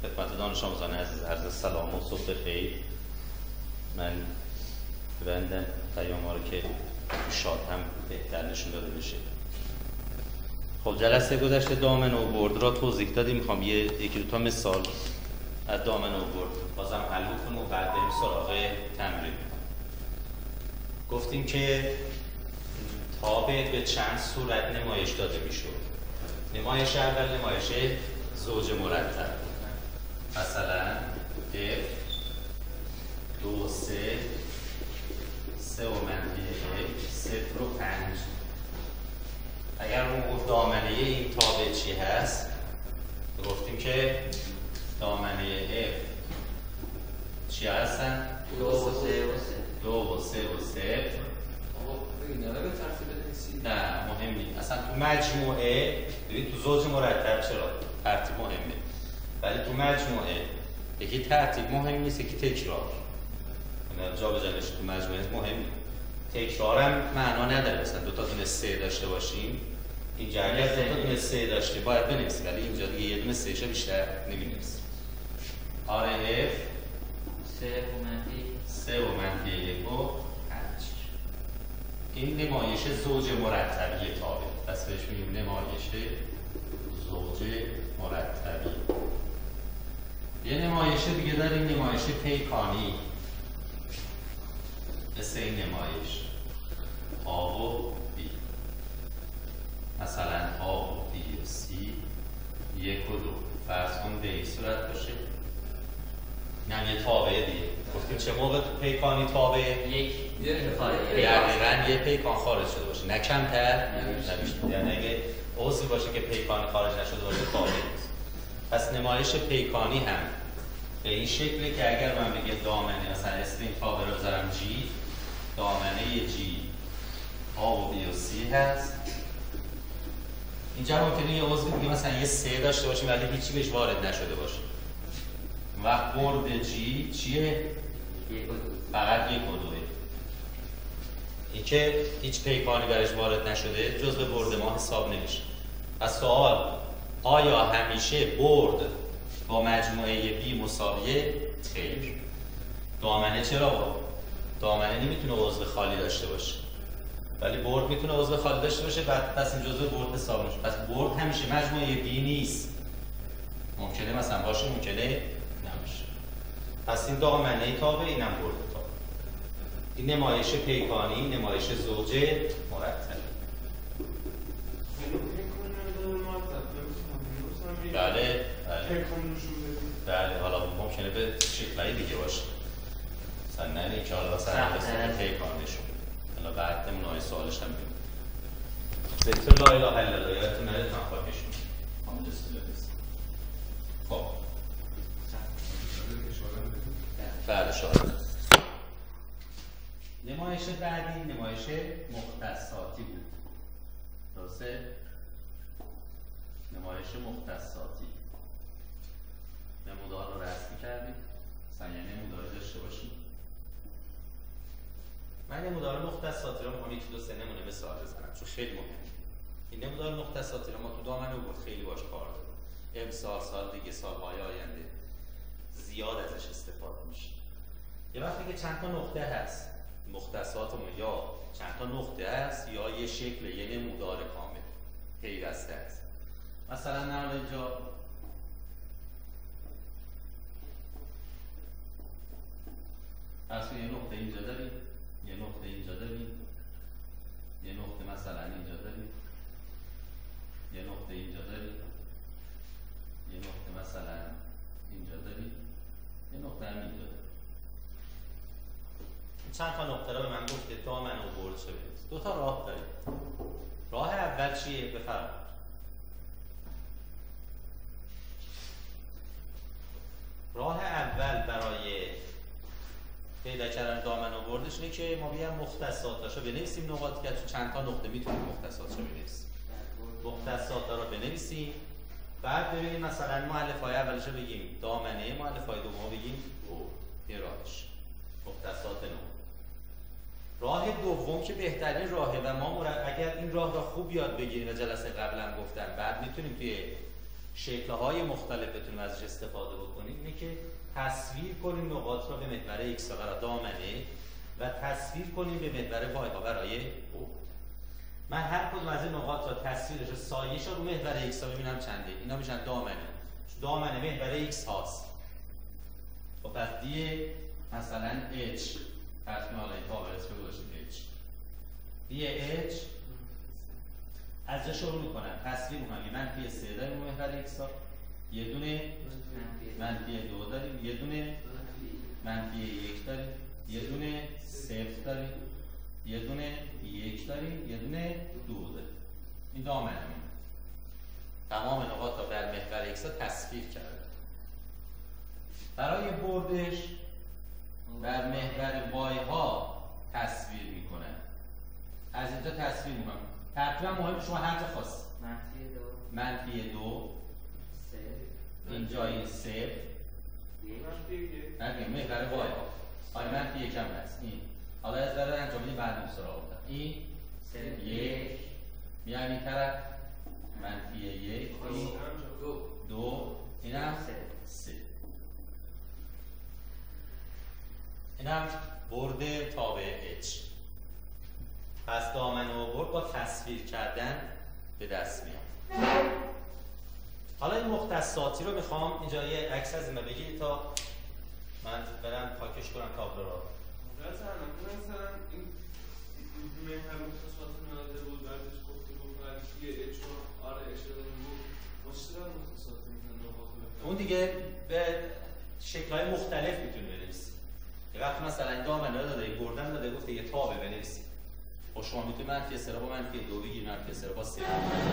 خدمت دانش آموزان عزیز عرض سلام و صبح بخیر. من ببندم پیام ها رو که شاد هم بهتر نشون داده بشه. خب جلسه گذشته دامن اوورد را توضیح دادیم. میخوام یکی دو تا مثال از دامن اوورد بازم حل کنیم و بعد بریم سراغ تمرین. گفتیم که تابع به چند صورت نمایش داده میشد. نمایش اول نمایش زوج مرتب، مثلا F 2 3 و منفی 0 و 5. اگر اون گفت دامنه این تابع چی هست، گفتیم که دامنه F چی هستن؟ 2 و 3 و 0. نه مهم نیست اصلا. تو مجموعه ببین، تو زوج مرتب چرا ترتیب مهمه، ولی تو مجموعه یکی ترتیب مهم نیست، یکی تکرار. جا بجنش تو مجموعه مهم نیست. تکرارم معنا نداره. مثلا دو تا دونه 3 داشته باشیم، اینجا اگر دو تا دونه 3 داشته باید بنویسیم، ولی اینجا دیگه یه دونه 3 شه بیشتر نمی‌نویسیم. آره F 3 و منفی 1 و 5. این نمایش زوج مرتبی تابع، پس بهش میگیم نمایش زوج مرتبی. یه نمایش دیگه داریم، نمایش پیکانی. مثل این نمایش A و B، مثلا A و B و C 1 و 2. فرض کن به این صورت باشه. اینم یه تابع دیگه. گفتیم چه موقع پیکانی تابع؟ دقیقاً یه پیکان خارج شده باشه، نه کمتر نه بیشتر. یعنی اگه عضوی باشه که پیکانی خارج نشده باشه تابع نیست. پس نمایش پیکانی هم به این شکله که اگر من بگم دامنه، مثلا اسم این تابع رو بذارم G، دامنه G A و B و C هست. اینجا ممکنه یه عضوی دیگه مثلا یه 3 داشته باشیم ولی هیچی بهش وارد نشده باشه. وقت برد G چیه؟ فقط 1 و 2. این که هیچ پیکانی برش وارد نشده جزء برد ما حساب نمیشه. پس سوال آیا همیشه برد با مجموعه B مساویه؟ خیر. دامنه چرا؟ دامنه نمیتونه عضو خالی داشته باشه، ولی برد میتونه عضو خالی داشته باشه. بعد پس این جزء برد حساب میشه. پس برد همیشه مجموعه B نیست. ممکنه مثلا باشه، ممکنه نباشه. پس این دامنه تابع، اینم برد تابع. این نمایش پیکانی، نمایش زوج مرتب. بله حالا ممکنه به شکل‌های دیگه باشه. مثلا نه اینکه حالا مثلا پیکان نشون. حالا بعد نمونه‌های سوالش هم میگم. ذکر لا اله الا الله یادتون نره تا خاکشون. خب بله شاید. نمایش بعدی نمایش مختصاتی بود. درسته؟ نمایش مختصاتی. نمودار رو رسم کردیم. مثلا یه نموداری داشته باشیم. من نمودار مختصاتی رو میخوام 1 2 3 نمونه مثال بزنم چون خیلی مهمه. این نمودار مختصاتی رو ما تو دامن اوورد خیلی باش کار داریم. امسال، سال دیگه، سالهای آینده زیاد ازش استفاده میشه. یه وقتی که چند تا نقطه هست، مختصاتمون یا چند تا نقطه هست یا یه شکل، یه نمودار کامل پیوسته هست. مثلا نه اینجا پس یه نقطه اینجا داریم، یه نقطه اینجا داریم، یه نقطه مثلا اینجا داریم، یه نقطه اینجا داریم، یه نقطه مثلا اینجا داریم، یه نقطه هم اینجا داریم. چند تا نقطه رو به من گفته دامن اوورد چه بید. 2 تا راه داریم. راه اول چیه؟ بفرمایید. راه اول برای پیدا کردن دامن اووردش اینه که ما بیایم مختصاتاشو بنویسیم. نقاط که تو چند تا نقطه میتونیم مختصاتاشو بنویسیم. مختصاتا رو بنویسیم. بعد ببینیم مثلا مؤلفه‌های اولش رو بگیم دامنه، مؤلفه‌های دوم بگیم یه راهش مختصات نو. راه دوم که بهترین راهه و ما اگر این راه را خوب یاد بگیریم و جلسه قبلا گفتم بعد میتونیم توی شکل‌های مختلف بتونیم ازش استفاده بکنیم اینه که تصویر کنیم نقاط را به محور x برای دامنه و تصویر کنیم به محور y ها برای او. من هر کدوم از این نقاط را تصویرش و سایه‌اش رو محور x ها ببینم چنده. اینا میشن دامنه محور x هاست. خب پس دی مثلا h تصمیم حالا این ها برس بگذاشتیم h دی h از جا شروع میکنم تصویر میکنم. یه منفی 3 داریم محور x ها، یه دونه منفی 2 داریم، یه دونه منفی 1 داریم، یه دونه 0 داریم، یه دونه 1 داریم، یه دونه 2 داریم. این دامنه تمام نقاط را بر محور x ها تصویر کرده. برای بردش بر محور y ها تصویر میکنه. از اینجا تصویر میکنم. تقریبا مهم شما هر جا خواست. منفی 2 اینجا این 0 نگیم محور y ها. آیا منفی 1 هم هست. این حالا از ذره انجام بدیم بعد سراغ بودم. این 1 میایم این طرف منفی 1 این 2 اینم 3. اینم برد تابع h. پس دامنه و برد با تصویر کردن به دست میاد. حالا این مختصاتی رو میخوام اینجا یه عکس از این بگیرید تا من برم پاکش کنم تابلو رو. مثلا این محور مختصات ناده بود بعدش گفته بود بعدش یه اچ رو آره اشاره بود مشترک مختصات میکنن. اون دیگه به شکل‌های مختلف میتونه بنویسی. یه وقت مثلا این دامنه رو داده بردن داده گفته یه تابع بنویسی. خب شما میتونید منفی 3 با منفی 2 بگیرید، منفی 3 با 3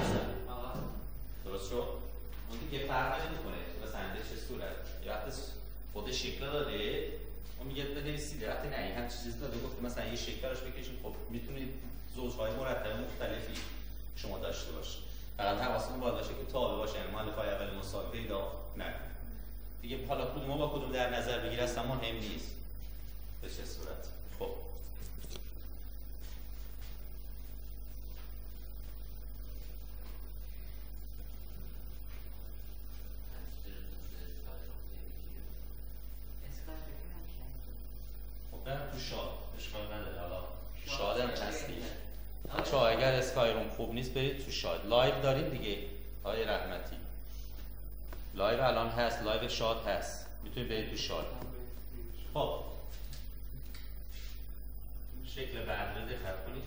درست شد؟ اون دیگه فرق نمیکنه مثلا چه صورت. یه وقت خود شکل داده اون میگه بنویسید، وقتی نه این هم چیزی داده گفته مثلا یه شکل براش بکشید. خب میتونید زوج‌های مرتب مختلفی شما داشته باشید. فقط حواستون باید باشه که تابع باشه، یعنی مؤلفه‌های اول مساوی پیدا نکنید. دیگه حالا کدوم با کدوم در نظر بگیره اصلا مهم نیست به چه صورت. خب برم تو شاد اشکال نداره. حالا شادم هستی بچه ها. اگر اسکایروم خوب نیست برید تو شاد. لایو داریم دیگه آقای رحمتی، لایو الان هست، لایو شاد هست، میتونید برید تو شاد. خب شکل بعد رو دقت کنید.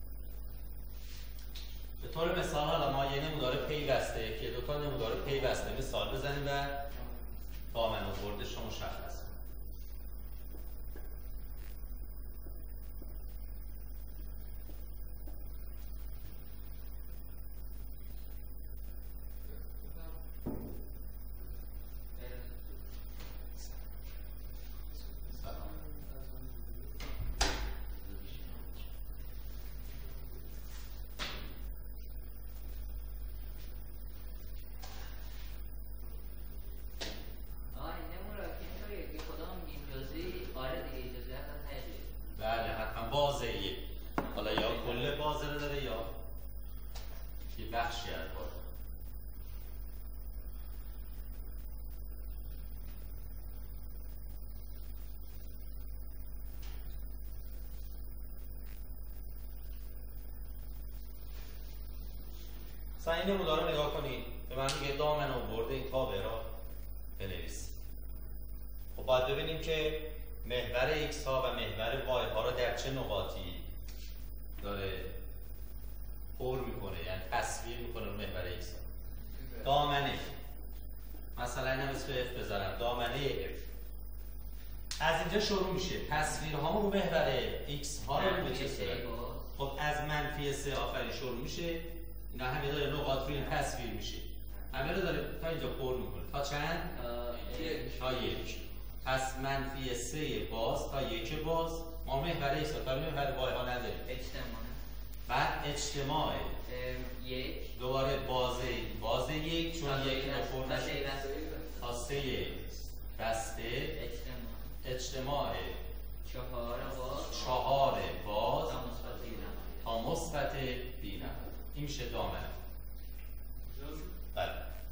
به طور مثال حالا ما یه نمودار پیوسته که 2 تا نمودار پیوسته مثال بزنیم و دامنه و بردش رو مشخص. بله حتما بازه. حالا یا کل بازه رو داره یا یه بخشی از بازه. مثلا این نمودار رو نگاه کنید. به من میگه دامنه و برد این تابع را بنویس. خب باید ببینیم که محور x ها و محور y ها را در چه نقاطی داره پر میکنه، یعنی تصویر میکنه رو محور x ها. دامنه مثلا اینم اسم f بذارم، دامنه f از اینجا شروع میشه. تصویرهامون رو محور x ها رو به چه صورت؟ خب از منفی 3 آخری شروع میشه. اینا همه داره نقاط روی این تصویر میشه. همه رو داره تا اینجا پر میکنه. تا چند؟ تا 1. پس منفی 3 باز تا 1 باز ما محور x تا محور y ها نداریم. بعد اجتماع 1 دوباره باز 1 چون 1 نفر نشه تا 3 بسته اجتماع 4 باز تا مثبت بی نهایت. این میشه دامنه. بله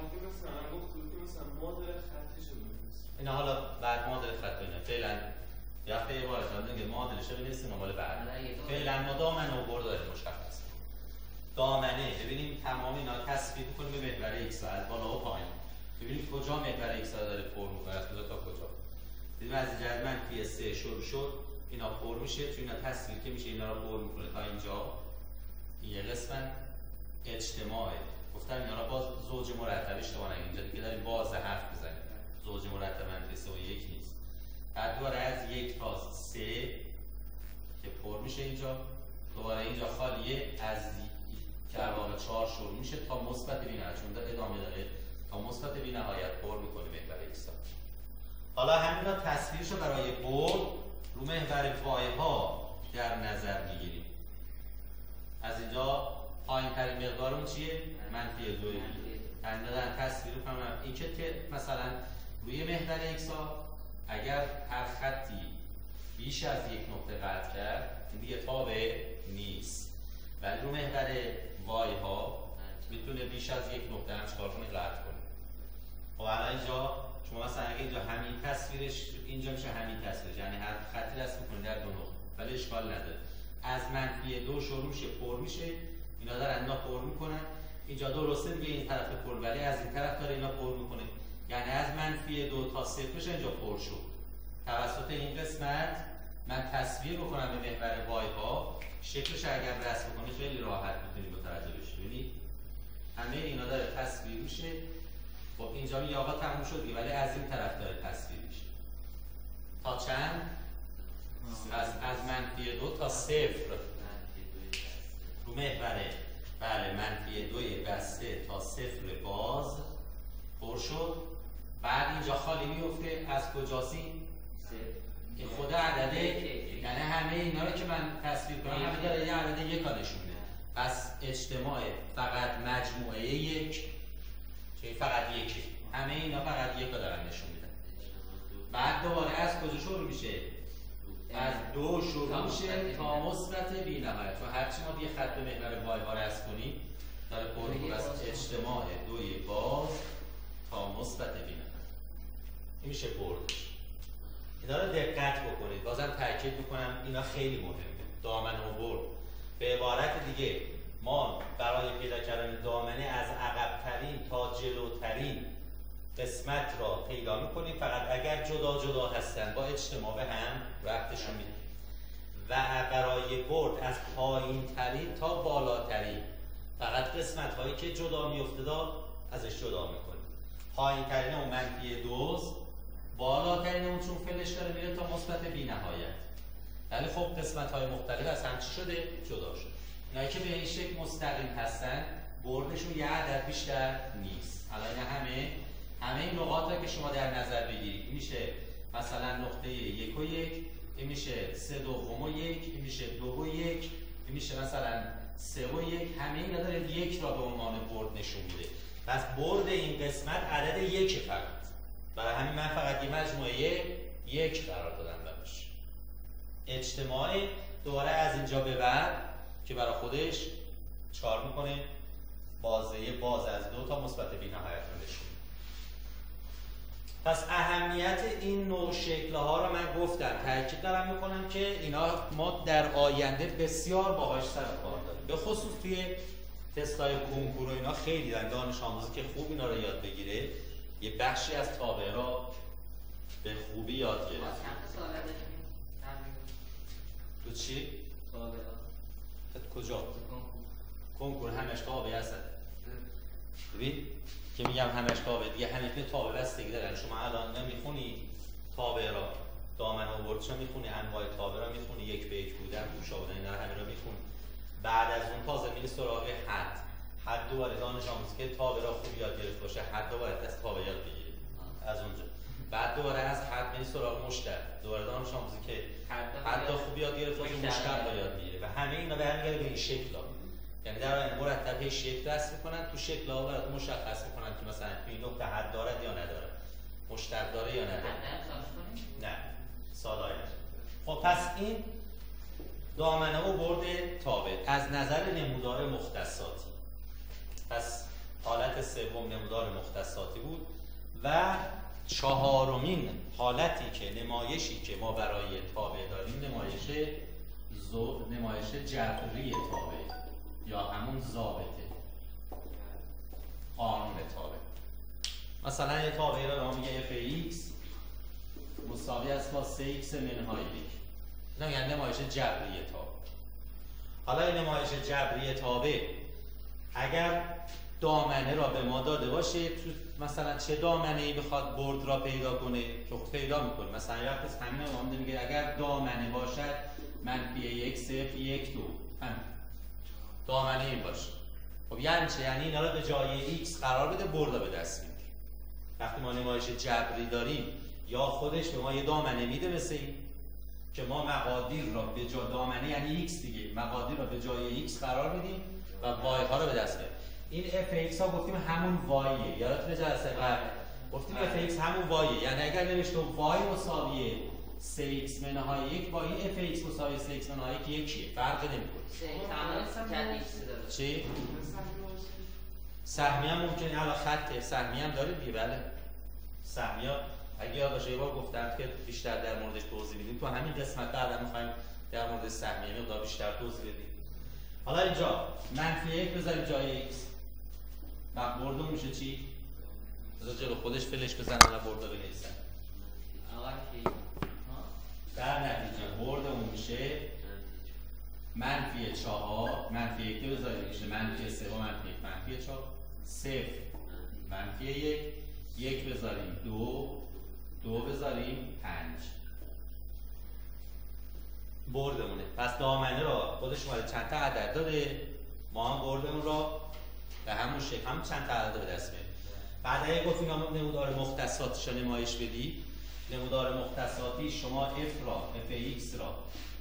حتی مثلا گفت که مثلا مادر خطی شده اینا حالا بعد مادر خط اینا فعلا وقتی یه بار شده که مادرش رو بنویسیم مال بعد فعلا ما دامنه و برد داریم مشخص دامنه ببینیم تمام اینا تصفیه کنیم به محور ایکس از بالا و پایین ببینیم کجا محور ایکس داره پر می‌کنه از کجا تا کجا دیدیم از جهت منفی 3 شروع شد اینا پر میشه چون اینا تصویر که میشه اینا رو پر میکنه تا اینجا این یه قسمت اجتماعه گفتم اینا رو باز زوج مرتب اشتباه نگید اینجا دیگه داریم باز حرف بزنیم زوج مرتب منفی 3 و 1 نیست بعد دوباره از 1 تا 3 که پر میشه اینجا دوباره اینجا خالیه از که در واقع 4 شروع میشه تا مثبت بی‌نهایت چون داره ادامه داره تا مثبت بی‌نهایت پر میکنه محور ایکس. حالا همینا تصویرشو برای برد رو محور وای ها در نظر میگیریم. از اینجا پایین ترین مقدارمون چیه؟ منفی 2. یعنی دادن تصویر رو کنم این که مثلا روی محور ایکس ها اگر هر خطی بیش از یک نقطه قطع کرد این دیگه تابع نیست ولی رو محور وای ها میتونه بیش از یک نقطه هم چکار کنه قطع کنه. خب الان اینجا شما مثلا اگه اینجا همین تصویرش اینجا میشه همین تصویرش یعنی هر خطی رسم میکنه در دو نقطه ولی اشکال نداره از منفی 2 شروع میشه پر میشه اینا دارن اینا پر میکنن اینجا درسته دیگه این طرف پر ولی از این طرف داره اینا پر میکنه یعنی از منفی 2 تا 0 بشه اینجا پر شد. توسط این قسمت من تصویر بکنم به محور وای ها شکلش اگر رسم کنه خیلی راحت میتونید متوجه بشید. ببینید همه اینا داره تصویر میشه. خب اینجا می آقا تموم شد ولی از این طرف داره تصویر میشه تا چند؟ از منفی 2 تا 0 رو محوره بله منفی 2 بسته تا 0 باز پر شد. بعد اینجا خالی میفته از کجاسی؟ این خود عدده یعنی همه اینا رو که من تصویر کنم همه داره یه عدد یک ها نشون میده. پس اجتماع فقط مجموعه یک چه فقط یکی همه اینا فقط یک ها دارن نشون میدن. بعد دوباره از کجا شروع میشه؟ از 2 شروع میشه تا مثبت بی‌نهایت و هرچی ما یه خط به محور وای ها رسم کنیم داره پر میکنه از اجتماع 2 باز تا مثبت بی‌نهایت. این میشه بردش. اینا رو دقت بکنید. بازم تاکید میکنم اینا خیلی مهمه. دامنه و برد به عبارت دیگه ما برای پیدا کردن دامنه از عقب‌ترین تا جلوترین قسمت را پیدا میکنیم فقط اگر جدا جدا هستن با اجتماع به هم ربطشون میدیم و برای برد از پایین ترین تا بالاترین فقط قسمت هایی که جدا میفته ازش جدا میکنیم. پایین ترین اون منفی 2 بالاترین اون چون فلش داره میره تا مثبت بی‌نهایت ولی خب قسمت های مختلف از هم چی شده؟ جدا شد. اینایی که به این شکل مستقیم هستن بردشون یه عدد بیشتر نیست. الان همه این نقاط که شما در نظر بگیرید میشه مثلا نقطه 1 و 1 این میشه 3 دوم و 1 این میشه 2 و 1 این میشه مثلا 3 و 1 همه اینا داره یک را به عنوان برد نشون میده. پس برد این قسمت عدد 1 فقط برای همین من فقط یه مجموعه 1 قرار دادم براش. اجتماع دوباره از اینجا به بعد که برای خودش چار میکنه بازه باز از 2 تا مثبت بی‌نهایت رو نشون. پس اهمیت این نوع شکل‌ها رو من گفتم تاکید دارم میکنم که اینا ما در آینده بسیار باهاش سر و کار داریم به خصوص توی تست‌های کنکور و اینا خیلی دانش آموزی که خوب اینا رو یاد بگیره یه بخشی از تابع را به خوبی یاد گرفت. تو چی؟ کجا؟ کنکور همش تابع هستن. ببین که میگم همش تابع دیگه همه تابع بستگی دارن. شما الان نمیخونی تابع را دامنه و بردشو میخونی انواع تابع را میخونی یک به یک بودن گوشا بودن اینا همه را میخونی. بعد از اون تازه میری سراغ حد دوباره دانش آموزی که تابع را خوب یاد گرفت باشه حد دوباره از تابع یاد بگیری از اونجا. بعد دوباره از حد میری سراغ مشتق دوباره دانش آموزی که حد خوب یاد گرفت باشه مشتق را یاد میگیره و همه اینا برمیگرده به این شکل ها. یعنی در آینده مرتب شکل رسم میکنن تو شکل ها برات مشخص میکنن که مثلا توی این نقطه حد دارد یا نداره مشتق داره یا نداره. نه سال آینده. خب پس این دامنه و برد تابع از نظر نمودار مختصاتی. پس حالت سوم نمودار مختصاتی بود و چهارمین حالتی که نمایشی که ما برای تابع داریم نمایش جبری تابع یا همون ضابطه قانون تابع. مثلا یه تابعی را ما میگه fx مساوی است با 3x منهای 1. اینا یعنی نمایش جبری تابع. حالا این نمایش جبری تابع اگر دامنه را به ما داده باشه، مثلا چه دامنه ای بخواد برد را پیدا کنه که خود پیدا میکنه. مثلا یه وقت همین رو میگه اگر دامنه باشد منفی 1 0 1 2 همین دامنه این باشه. خب یعنی چه؟ یعنی اینا را به جای x قرار بده، برد را به دست میاره. وقتی ما نمایش جبری داریم یا خودش به ما یه دامنه میده مثل این که ما مقادیر را به جای دامنه یعنی x دیگه، مقادیر را به جای x قرار میدیم و y ها را به دست میاریم. این fx ها گفتیم همون y، یادتونه جلسه قبل گفتیم fx همون y، یعنی اگر نوشتم y مساوی 3x منهای 1 با این fx مساوی 3x منهای 1 یکیه، فرقی نمیکنه. چی؟ سهمی هم ممکنه الان خطه، سهمی هم داره دیگه. بله سهمی ها اگه یاد باشه یه بار گفتم که بیشتر در موردش توضیح میدیم، تو همین قسمت بعدا میخوایم در مورد سهمیه مقدار بیشتر توضیح بدیم. حالا اینجا منفی 1 بذاریم جای x و بردمون میشه چی؟ بذار جلو خودش فلش بزنم و برده بنویسم. در نتیجه بردمون میشه منفی 4 منفی 1 بذاریم میشه منفی 3 و منفی 1 منفی 4 0 منفی 1 1 بذاریم 2 بذاریم 5 بردمونه. پس دامنه را خودش مال چند تا عدد داره، ما هم بردمون را به همون شکل هم چند تا عدد به دست میاریم. بعد اگه گفتیم نمودار مختصاتش رو نمایش بدی، نمودار مختصاتی شما f را fx را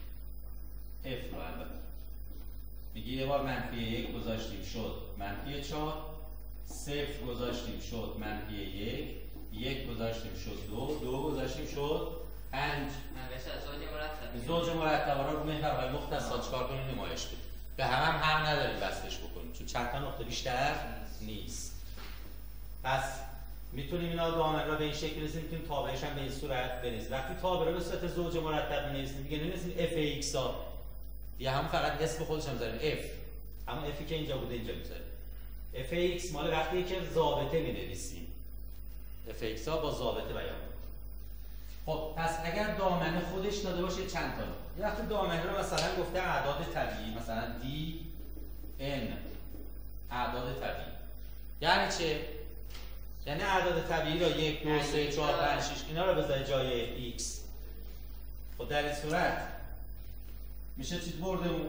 البته میگی یه بار منفی 1 گذاشتیم شد منفی 4، 0 گذاشتیم شد منفی 1 گذاشتیم شد 2 گذاشتیم شد 5. زوج مرتب را رو محورهای مختصات چکار کنیم؟ نمایش بدیم. به هم حق نداریم بستش بکنیم چون چند تا نقطه بیشتر نیست. پس میتونیم اینا دامن را به این شکل بنویسیم، میتونیم تابعش هم به این صورت بنویسیم. وقتی تابع را به صورت زوج مرتب بنویسیم دیگه نمی‌نویسیم fx ها، یا هم فقط اسم خودش هم می‌ذاریم f، همون fی که اینجا بوده اینجا می‌ذاریم. fx مال وقتی که ضابطه می‌نویسیم، fx ها با ضابطه بیان. خب پس اگر دامنه خودش داده باشه چند تا، یه وقتی دامنه رو مثلا گفته اعداد طبیعی، مثلا d n اعداد طبیعی، یعنی چه؟ یعنی اعداد طبیعی را 1 2 3 4 5 6 اینا رو بذاری جای x. خب در این صورت میشه چی بردمون؟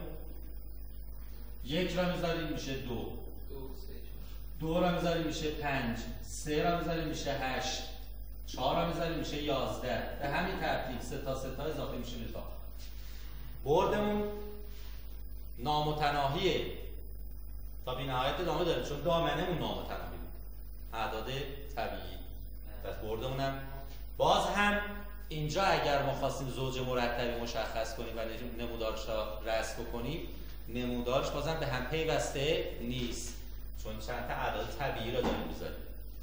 1 را میذاریم میشه 2 را میذاریم میشه 5 3 را میذاریم میشه 8 4 را میذاریم میشه 11. به همین ترتیب 3 تا اضافه میشه به تا بردمون نامتناهیه تا بی نهایت ادامه داره چون دامنه‌مون نامتناهی بود، اعداد طبیعی. پس بردمونم باز هم اینجا اگر ما خواستیم زوج مرتبی مشخص کنیم و نمودارش را رسم کنیم، نمودارش بازم به هم پیوسته نیست چون چند تا اعداد طبیعی را داریم میذاریم.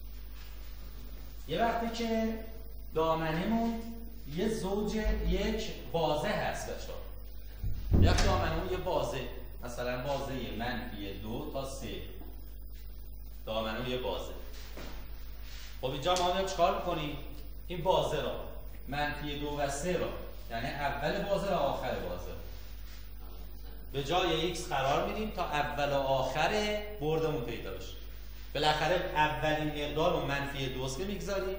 یه وقتی که دامنه‌مون یه زوج یک بازه هست بچه‌ها، یک دامنه‌مون یه بازه، مثلا بازه منفی 2 تا 3 دامنه‌مون یه بازه. خب اینجا ما میام چیکار می‌کنیم؟ این بازه را منفی 2 و 3 را یعنی اول بازه و آخر بازه به جای x قرار میدیم تا اول و آخر بردمون پیدا بشه. بالاخره اولین مقدار رو منفی 2 که میگذاریم،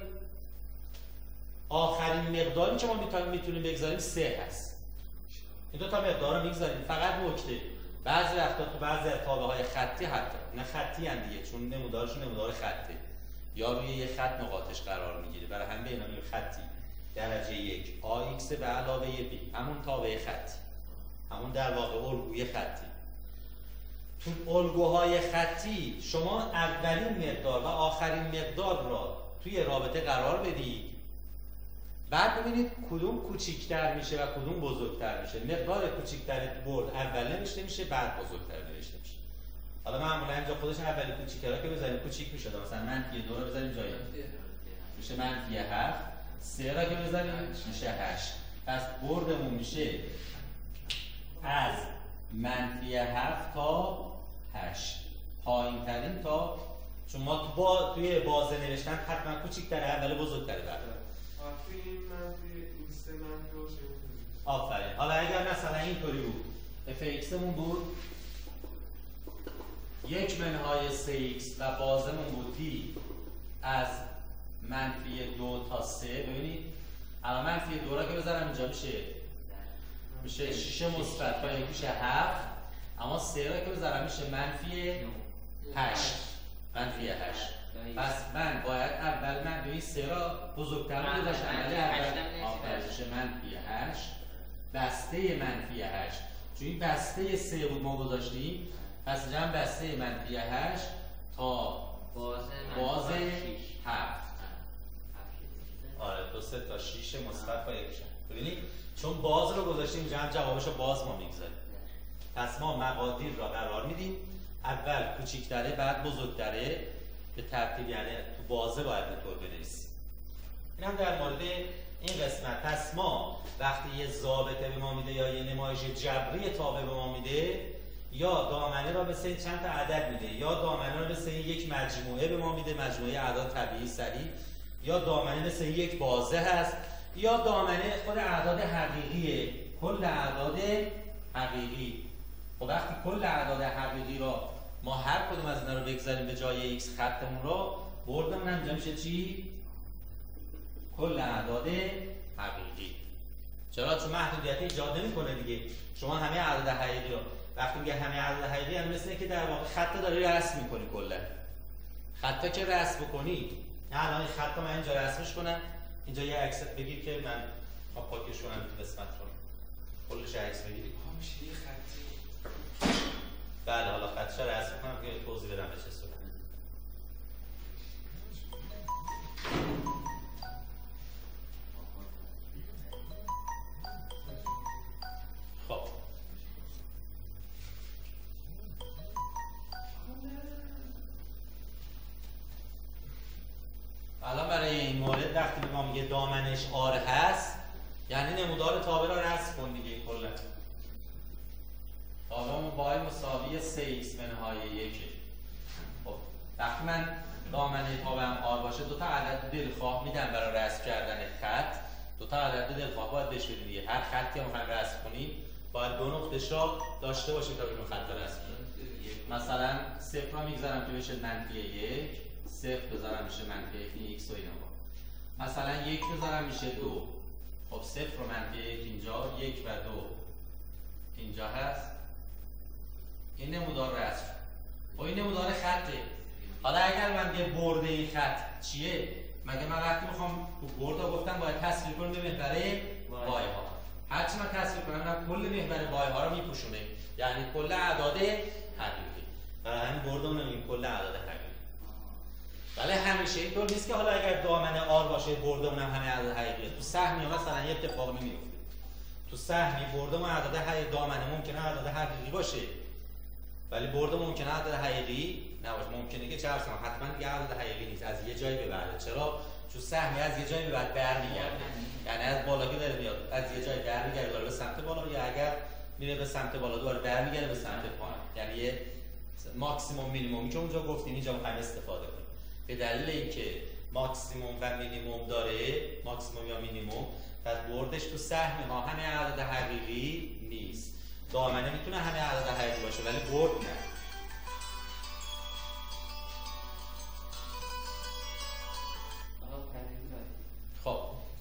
آخرین مقداری که ما میتونیم بگذاریم 3 هست. این دو تا مقدار رو میگذاریم. فقط نکته بعضی وقتا تو بعضی از تابع‌های خطی حتی نه خطی ان دیگه چون نمودارشون نمودار خطه یا روی یه خط نقاطش قرار میگیره، برای همین اینا میگیم خطی درجه 1 ax به علاوه b، همون تابع خطی، همون در واقع الگوی خطی. تو الگوهای خطی شما اولین مقدار و آخرین مقدار را توی رابطه قرار بدید، بعد ببینید کدوم کوچیک‌تر میشه و کدوم بزرگتر میشه. مقدار کوچیک‌تر برد اول نوشته میشه بعد بزرگتر نوشته میشه. حالا معمولا اینجا خودش اولی کوچیک‌تره که بذاریم کوچیک میشه، مثلا منفی 2 رو بذاریم جای میشه منفی 7، 3 را که بذاریم میشه 8. پس بردمون میشه از منفی 7 تا 8 پایین ترین تا، چون ما توی بازه نوشتن حتما کوچیک‌تره اول بزرگتره بعد. توی این منفی این سه منفی باشه. آفرین. حالا اگر مثلا اینطوری بود f(x) مون بود 1/3x و بازمون بود d از منفی 2 تا 3. ببینید الان منفی 2 را که بذارم اینجا میشه 6 مثبت با 1 میشه 7، اما 3 را که بذارم میشه منفی 8. منفی 8. پس من باید اول من به این 3 را بزرگتر گذاشتم، ولی اول میشه منفی 8 بسته منفی 8، چون این بسته 3 بود ما گذاشتیم، پس جمع بسته منفی 8 تا باز 7. آره 2 3 تا 6 مثبت با 1 میشه. ببینید چون باز رو گذاشتیم جوابش رو باز ما میگذاریم. پس ما مقادیر را قرار میدیم اول کوچیک‌تره بعد بزرگتره به ترتیب، یعنی تو بازه باید اینطور بنویسیم. اینم در مورد این قسمت. پس ما وقتی یه ضابطه به ما میده یا یه نمایش جبری تابع به ما میده، یا دامنه را مثل چند تا عدد میده، یا دامنه را مثل یک مجموعه به ما میده، مجموعه اعداد طبیعی سریع، یا دامنه مثل یک بازه هست، یا دامنه خود اعداد حقیقیه، کل اعداد حقیقی. و وقتی کل اعداد حقیقی را ما هر کدوم از اینا رو بگذاریم به جای x خطمون رو بردمون هم اینجا میشه چی؟ کل اعداد حقیقی. چرا؟ چون محدودیت ایجاد نمیکنه دیگه. شما همه اعداد حقیقی رو وقتی میگه همه اعداد حقیقی هم مثل اینکه در واقع خط داری رسم میکنی. کلا خطا که رسم بکنی، نه الان این خط من اینجا رسمش کنم، اینجا یه عکس بگیر که من پاکش کنم تو قسمت رو کلش عکس بگیری میشه یه خطی. بله حالا خطش رو رسم کنم که توضیح بدم به چه صورت. خب الان برای این مورد وقتی به ما میگه دامنش آر هست، یعنی نمودار تابع را رسم کن دیگه. کلا تابعمون با مساوی 3x منهای 1. خب وقتی من دامنه تابعم آر باشه دو تا عدد دلخواه میدم برای رسم کردن خط. دو تا عدد دلخواه باید بهش بدیم دیگه. هر خطی هم میخوایم رسم کنیم باید دو نقطه‌اش را داشته باشیم تا بتونیم خط را رسم کنیم. مثلا 0 را میگذارم که بشه منفی 1، 0 بذارم میشه منفی 1 x و اینا. مثلا 1 بذارم میشه 2. خب 0 و منفی 1 اینجا، 1 و 2 اینجا هست. این نمودار رسم. خب این نمودار خطه. حالا اگر من یه برده این خط چیه؟ مگه من وقتی میخوام برده گفتم باید تصویر کنم به محور وای ها. هرچی من تصویر کنم من کل محور وای ها رو میپوشونه، یعنی کل اعداد حقیقی. برای همین بردمون این کل اعداد حقیقی. ولی همیشه اینطور نیست که حالا اگر دامنه آر باشه بردمون هم همه اعداد حقیقیه. تو سهمی مثلا یه اتفاقی میفته. تو سهمی بردمون اعداد حقیقی، دامنه ممکنه اعداد حقیقی باشه ولی برده ممکنه عدد حقیقی نباشه. ممکنه که چه ارسم حتما دیگه عدد حقیقی نیست، از یه جایی به بعد. چرا؟ چون سهمی از یه جایی به بعد برمیگرده، یعنی از بالا که داره میاد از یه جایی برمیگرده دوباره به سمت بالا، یا اگر میره به سمت بالا دوباره برمیگرده به سمت پایین. یعنی یه ماکسیمم مینیمم که اونجا گفتیم اینجا می‌خوایم استفاده کنیم. به دلیل اینکه ماکسیمم و مینیمم داره، ماکسیمم یا مینیمم، پس بردش تو سهمی ها همه عدد حقیقی نیست. دامنه میتونه همه اعداد حقیقی باشه ولی برد نه. خب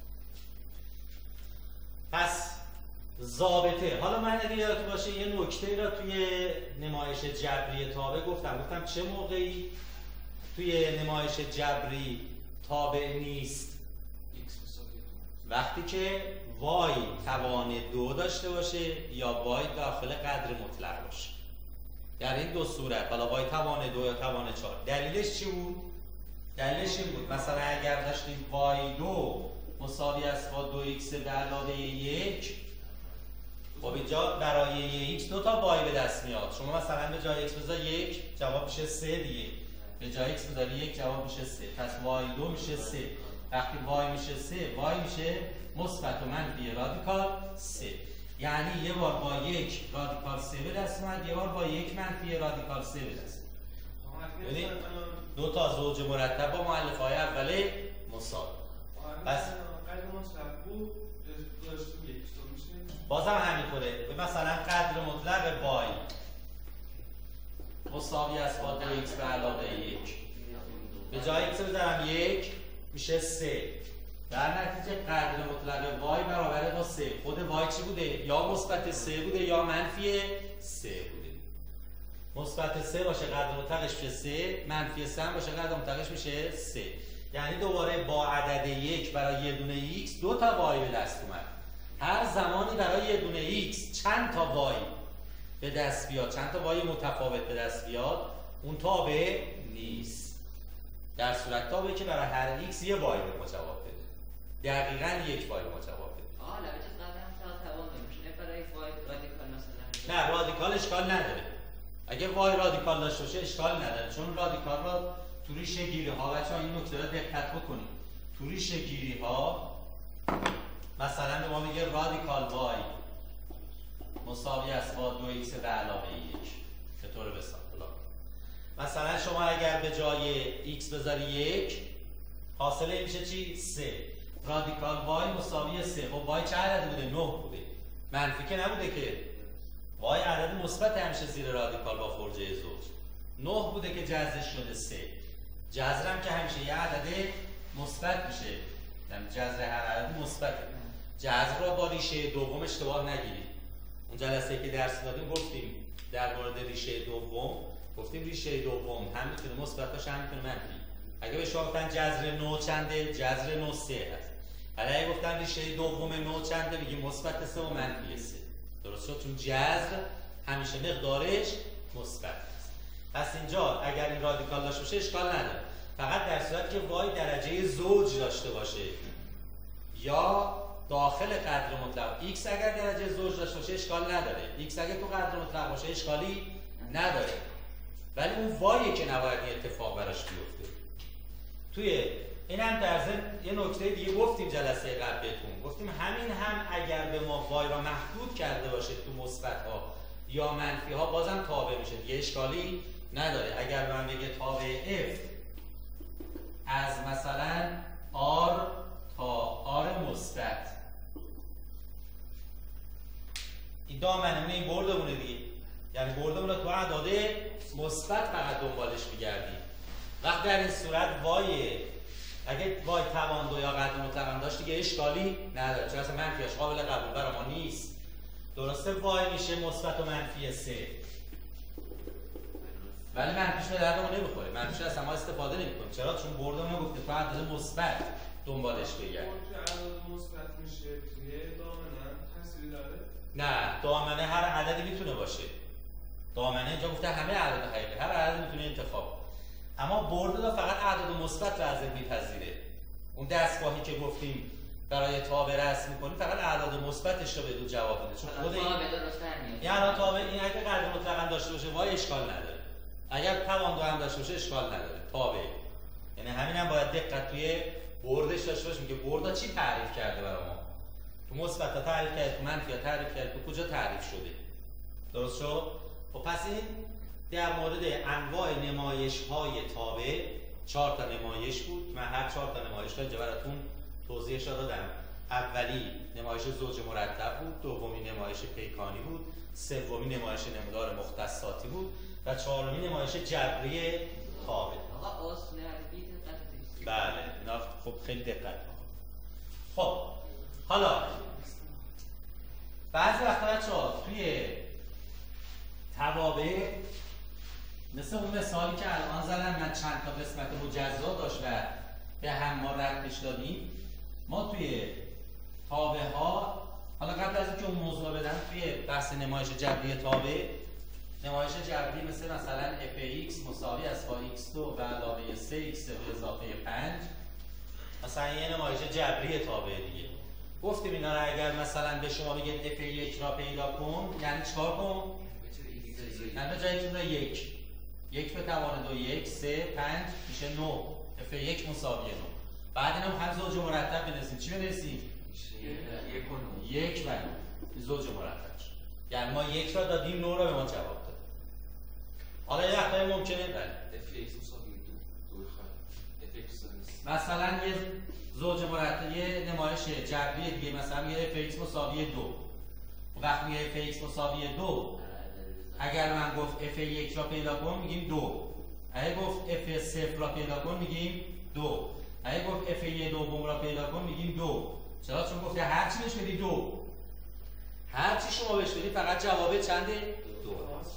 پس ضابطه. حالا من اگه یادتون باشه یه نکته را توی نمایش جبری تابع گفتم چه موقعی توی نمایش جبری تابع نیست؟ وقتی که وای توان 2 داشته باشه یا وای داخل قدر مطلق باشه. در این دو صورت، حالا وای توان 2 یا توان 4، دلیلش چی بود؟ دلیلش این بود مثلا اگر داشتیم وای 2 مساوی است با 2x به علاوه 1، خب اینجا برای یه x 2 تا وای به دست میاد. شما مثلا به جای x بذار 1 جواب میشه 3 دیگه. به جای x بذاری 1 جواب میشه 3. پس y 2 میشه 3. وقتی y میشه 3 y میشه مثبت و منفی رادیکال 3. یعنی یه بار با 1 رادیکال 3 به دست اومد، یه بار با 1 منفی رادیکال 3 به دست اومد. ببین دو تا زوج مرتب با مؤلفه‌های اوله مساوی. پس بازم همینطوره. مثلا قدر مطلق y مساوی است با 2x به علاوه 1. به جای x بذارم 1 میشه 3. در نتیجه قدر مطلق y برابر با 3. خود y چی بوده؟ یا مثبت 3 بوده یا منفی 3 بوده. مثبت 3 باشه قدر مطلقش میشه 3، منفی 3 هم باشه قدر مطلقش میشه 3. یعنی دوباره با عدد 1 برای یه دونه x 2 تا y به دست اومد. هر زمانی برای یه دونه x چند تا y به دست بیاد، چند تا y متفاوت به دست بیاد، اون تابع نیست. در صورت تابعی که برای هر x یه y به ما جواب بده. دقیقاً یک y به ما جواب بده. لبه قدم تا توان نمیشه. برای y رادیکال مثلا. نه رادیکال اشکال نداره. اگه y رادیکال داشته باشه اشکال نداره، چون رادیکال را تو ریشه گیری ها بچه‌ها این نکته رو دقت بکنید. تو ریشه گیری ها مثلا به ما میگه رادیکال y مساوی است با 2x به علاوه 1. چطوره بسام؟ مثلا شما اگر به جای x بذاری 1 حاصله میشه چی؟ 3. رادیکال y مساوی 3. خب y چه عددی بوده؟ 9 بوده. منفی که نبوده که. y عدد مثبت همیشه زیر رادیکال با فرجه زوج. 9 بوده که جذرش شده 3. جذر هم که همیشه یه عدد مثبت میشه. یعنی جذر هر عدد مثبته. جذر رو با ریشه دوم اشتباه نگیرید. اون جلسه که درس دادیم گفتیم در مورد ریشه دوم، گفتیم ریشه دوم هم میتونه مثبت باشه هم میتونه منفی. اگه به شما گفتن جذر 9 چنده؟ جذر 9 3 هست. حالا اگه گفتن ریشه دوم 9 چنده؟ میگیم مثبت 3 و منفی 3. درست شد؟ چون جذر همیشه مقدارش مثبت است. پس اینجا اگر این رادیکال داشته باشه اشکال نداره. فقط در صورتی که y درجه زوج داشته باشه یا داخل قدر مطلق. x اگر درجه زوج داشته باشه اشکال نداره. x اگر تو قدر مطلق باشه اشکالی نداره. ولی اون وایه که نباید این اتفاق براش بیفته. توی این هم در ضمن یه نکته دیگه گفتیم جلسه قبل بهتون. گفتیم همین هم اگر به ما وای را محدود کرده باشه تو مثبت ها یا منفی ها بازم تابع میشه. دیگه اشکالی نداره. اگر من بگه تابع f از مثلا r تا r مثبت، این دامنه این بردمونه دیگه. یعنی بردمونه تو اعداد مثبت فقط دنبالش میگردیم. وقت در این صورت وای اگه وای توان 2 یا قدر مطلق داشت دیگه اشکالی نداره، چون اصلا منفیش قابل قبول برای ما نیست. درسته وای میشه مثبت و منفی 3. ولی منفیش به دردمون نمیخوره. منفیش اصلا ما استفاده نمیکنیم. چرا؟ چون بردمون گفته تو اعداد مثبت دنبالش بگردیم. که اعداد مثبت میشه توی دامنه تاثیری داره؟ نه، دامنه هر عددی میتونه باشه. دامنه اینجا گفته همه اعداد حقیقی، هر عددی میتونه انتخاب. اما برد فقط اعداد مثبت لازم میپذیره. اون دستگاهی که گفتیم برای تابع رسم می‌کنیم فقط اعداد مثبتش رو بدون جواب میده. چون خود این یعنی تابع این اگه قدر مطلق داشته باشه وای اشکال نداره. اگر توان دو هم داشته باشه اشکال نداره. تابع. یعنی همین هم باید دقت توی بردش داشته باشیم که بردا چی تعریف کرده برای ما. تو مثبت تعریف کرده، تو منفی تعریف کرده، تو کجا تعریف شده. درست شد؟ خب پس این در مورد انواع نمایش‌های تابع 4 تا نمایش بود. من هر 4 تا نمایش رو اینجا براتون توضیحش رو دادم. اولی نمایش زوج مرتب بود، دومی نمایش پیکانی بود، سومی نمایش نمودار مختصاتی بود و چهارمی نمایش جبری تابع. آقا اصل عربی دقت. بله، اینا خب خیلی دقت کنید. خب حالا بعضی وقتا بچه‌ها توی توابع مثل اون مثالی که الان زدم من چند تا قسمت مجزا داشت و به هم ما ربطش دادیم. ما توی تابع ها حالا قبل از اینکه اون موضوع بدم توی بحث نمایش جبری تابع، نمایش جبری مثلا f(x) مساوی است با x2 به علاوه 3x به اضافه 5 مثلا یه نمایش جبری تابع دیگه. گفتیم اینا رو اگر مثلا به شما بگید f1 را پیدا کن یعنی چیکار کن؟ یعنی به جای جمله 1 به توان 2 1 3 5 میشه 9 f1 مساوی 9. بعد اینم هم زوج مرتب بنویسیم. چی بنویسیم؟ 1 و 9 زوج مرتب شد. یعنی ما 1 را دادیم 9 را به ما جواب داد. حالا یه وقتایی ممکنه f(x) مساوی 2 f(x) مثلا یه زوج مرتب یه نمایش جبری دیگه مثلا میگه f(x) مساوی 2. وقتی میگه f(x) مساوی 2 اگر من گفت f1 را پیدا کن میگیم 2. اگه گفت f0 را پیدا کن میگیم 2. اگه گفت f1 دوم را پیدا کن میگیم 2. چرا؟ چون گفته هر چی بهش بدی 2. هر چی شما بهش بدی فقط جواب چنده؟ 2.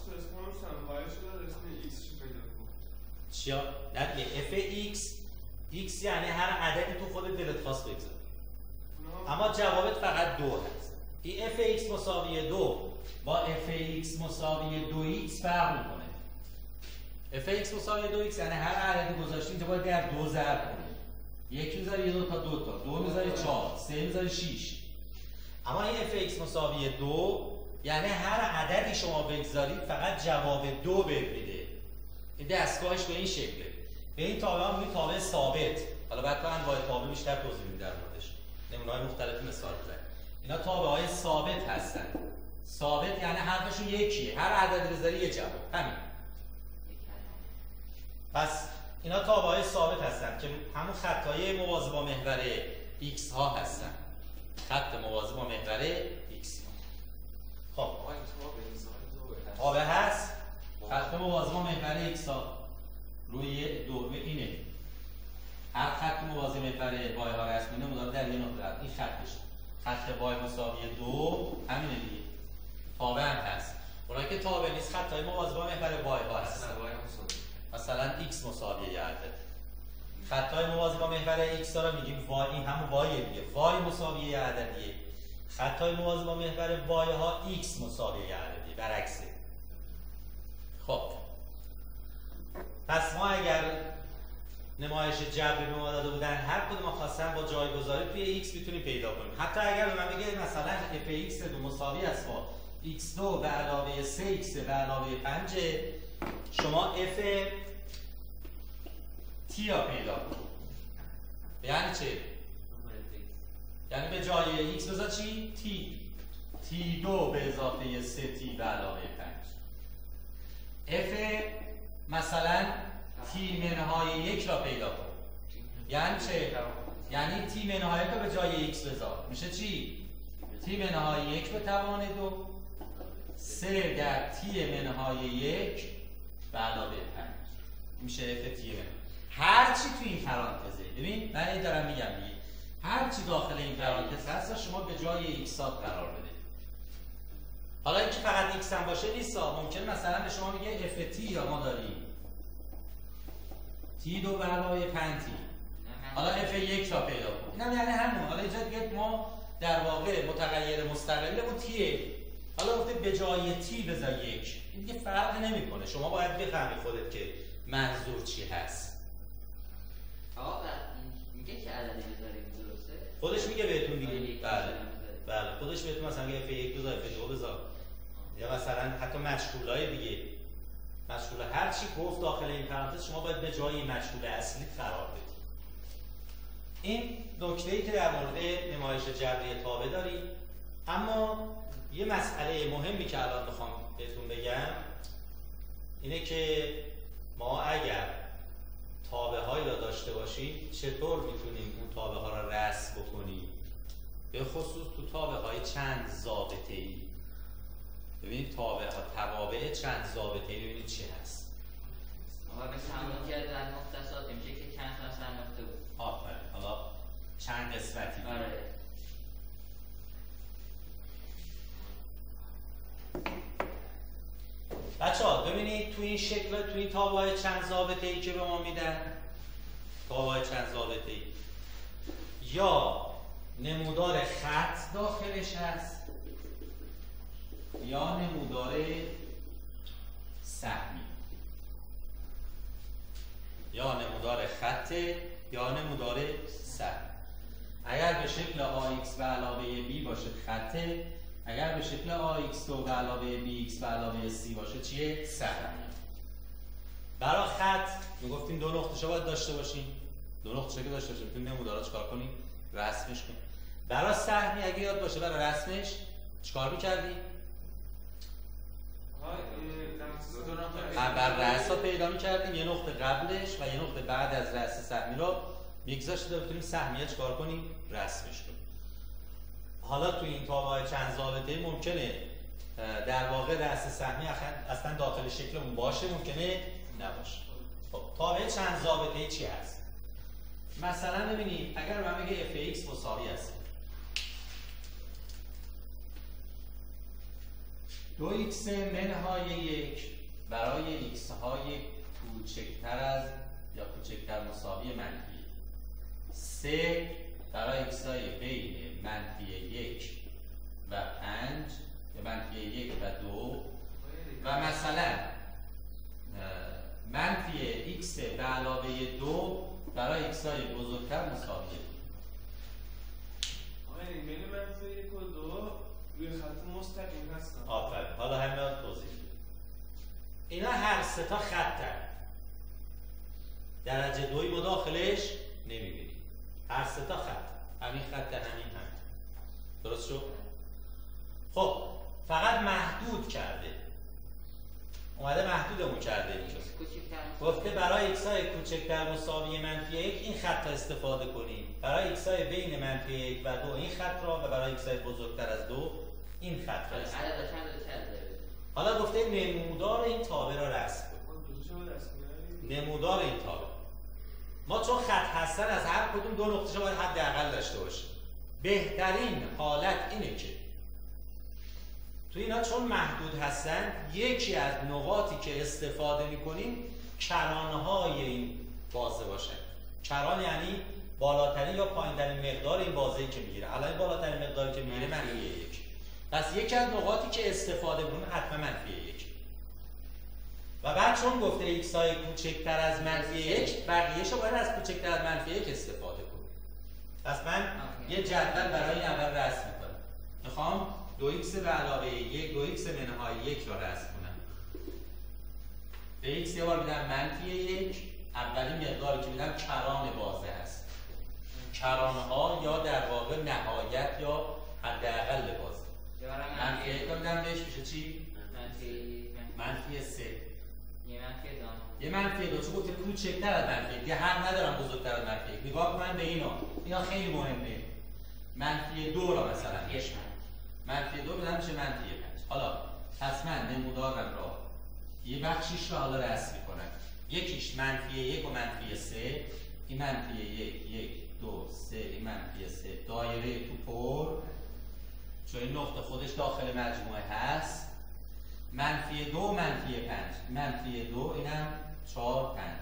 چیا؟ نه دیگه f(x) یعنی هر عددی تو خودت دلت خواست بگذار. اما جوابت فقط 2 هست. این f(x) مساوی 2 با f(x) مساوی 2x فرق میکنه. f(x) مساوی 2x یعنی هر عددی گذاشتیم که باید در 2 ضرب کنه. 1 میذاری 2 تا 2 تا 2 میذاری 4 3 میذاری 6. اما این f(x) مساوی 2 یعنی هر عددی شما بگذارید فقط جواب 2 بهت میده. این دستگاهش به این شکله. به این تابع ها میگیم تابع ثابت. حالا بعد تو انواع تابع بیشتر توضیح میدم در موردش. نمونه‌های مختلفی مثال بزنیم. اینا تابع‌های ثابت هستن. ثابت یعنی حرفشون یکیه. هر عددی بذاری یه جواب. همین. پس اینا تابع‌های ثابت هستن که همون خطای موازی با محور x ها هستن. خط موازی با محور x. خب تابع هست. خط موازی با محور x ها روی دور اینه. هر خط موازی محور y ها رسم کنه مدام در یه نقطه این خطش. خط y مساوی 2 همینه دیگه. تابع هم هست. اونایی که تابع نیست خطای موازی با محور y ها هستن. مثلا x مساوی یه عدد. خطای موازی با محور x ها رو میگیم y. این همون y دیگه. y مساوی یه عددیه. خطای موازی با محور y ها x مساوی یه عددیه. برعکسه. خب پس ما اگر نمایش جبری به ما داده بودن هر کدوم ما خواستن با جایگذاری توی x میتونیم پیدا کنیم. حتی اگر به من بگه مثلا f(x) دو مساوی است با x2 به علاوه 3x به علاوه 5 شما f t را پیدا کنید. یعنی چه؟ یعنی به جای x بذار چی؟ t. t2 به اضافه 3t به علاوه 5. f مثلا t منهای 1 را پیدا کن. یعنی چه؟ یعنی t منهای 1 را به جای x بذار. میشه چی؟ t منهای 1 به توان 2 3 در t منهای 1 به علاوه 5 میشه f t منهای. هر چی تو این پرانتزه ببین من این دارم میگم دیگه هر چی داخل این پرانتز هست شما به جای x قرار بده. حالا اینکه فقط x هم باشه نیست. ممکن مثلا به شما میگه f t یا ما داریم t2 به علاوه 5t. حالا f1 را پیدا کن. اینم یعنی همون. حالا اینجا دیگه ما در واقع متغیر مستقلمون تیه. حالا گفته به جای t بذار 1. این دیگه فرق نمیکنه. شما باید بفهمی خودت که منظور چی هست. آقا میگه که عددی بذاریم درسته؟ خودش میگه بهتون دیگه. بله خودش بهتون مثلا میگه f1 بذار f2 بذار. یا مثلا حتی مجهولای دیگه. مجهول هر چی گفت داخل این پرانتز شما باید به جای مجهول اصلی قرار بدید. این نکته‌ای که در مورد نمایش جبری تابع داریم. اما یه مسئله مهمی که الان بخوام بهتون بگم اینه که ما اگر تابع‌هایی را داشته باشیم چطور میتونیم اون تابع‌ها را رسم بکنیم؟ به خصوص تو تابع‌های چند ضابطه‌ای. ببینید توابع چند ضابطه‌ای ببینید چی هست. آقا به همون جدول مختصات میشه که چند تا نقطه بود. آفرین. حالا چند قسمتی. آره. بچه‌ها ببینید تو این شکل تو این تابع‌های چند ضابطه‌ای که به ما میدن تابع‌های چند ضابطه‌ای یا نمودار خط داخلش هست یا نمودار سهمی. یا نمودار خطه یا نمودار سهم. اگر اگر به شکل AX به علاوه B باشه خطه، اگر به شکل AX2 به علاوه BX به علاوه C باشه چیه؟ سهمیه. برای خط میگفتیم دو نقطه‌شو باید داشته باشیم. دو نقطه‌شو که داشته باشیم میتونیم نمودارا چیکار کنیم؟ رسمش کنیم. برای سهمی اگه یاد باشه برای رسمش چیکار می‌کردیم؟ اول رأسا پیدا می‌کردیم، یه نقطه قبلش و یه نقطه بعد از رأس سهمی رو میگذاشتیم تا بتونیم سهمیه چیکار کنیم؟ رسمش کنیم. حالا تو این تابع چند ضابطه ممکنه در واقع رأس سهمی اصلا داخل شکلمون باشه، ممکنه نباشه. خب تابع چند ضابطه چی هست؟ مثلا ببینید اگر من بگه fx مساوی است 2x منهای 1 برای x های کوچکتر از یا کوچکتر مساوی منفی 3 برای x های بین منفی 1 و 5 یا منفی 1 و 2 و مثلا منفی x به علاوه 2 برای x های بزرگتر مساوی 2. بین منفی 1 و 2 روی خط مستقیم هستن. آفرین. حالا همین توضیح میدم. اینا هر سه تا خطن. درجه 2 ما داخلش نمیبینیم. هر سه تا خط. همین خط همین هم. درست شد؟ خب فقط محدود کرده. اومده محدودمون کرده اینجا. گفته برای x های کوچکتر مساوی منفی 1 این خط را استفاده کنیم. برای x های بین منفی 1 و 2 این خط را و برای x های بزرگتر از 2 این خط را استفاده کنیم. حالا گفته نمودار این تابع را رسم کنیم. نمودار این تابع. ما چون خط هستن از هر کدوم دو نقطه باید حداقل داشته باشیم. بهترین حالت اینه که تو اینا چون محدود هستن یکی از نقاطی که استفاده میکنیم کرانهای این بازه باشن. کران یعنی بالاترین یا پایین‌ترین مقدار این بازه‌ای که میگیره. الان بالاترین مقداری که میگیره منفی 1. پس یکی از نقاطی که استفاده میکنیم حتما منفی 1. و بعد چون گفته x های کوچکتر از منفی 1 بقیه‌شو باید از کوچکتر از منفی 1 استفاده کنیم. پس من یه جدول برای این اول رسم میکنم. میخوام 2x به علاوه 1 2x منهای 1 را رسم کنم. به x یه بار میدم منفی 1. اولین مقداری که میدم کران بازه هست. کرانها یا در واقع نهایت یا حداقل بازه. منفی 1 رو میدم بهش میشه چی؟ منفی 3. یه منفی 2 چون گفته کوچکتر از منفی 1. یه حق ندارم بزرگتر از منفی 1. نگاه کن به اینا خیلی مهمه. منفی 2 را مثلا بشم. منفی 2 بدم میشه منفی 5. حالا پس من نمودارم را یه بخشیش را حالا رسم میکنم. یکیش منفی 1 و منفی 3. این منفی 1 2 3 این منفی 3 دایره تو پر چون این نقطه خودش داخل مجموعه هست. منفی 2 منفی 5 منفی 2 اینم 4 5.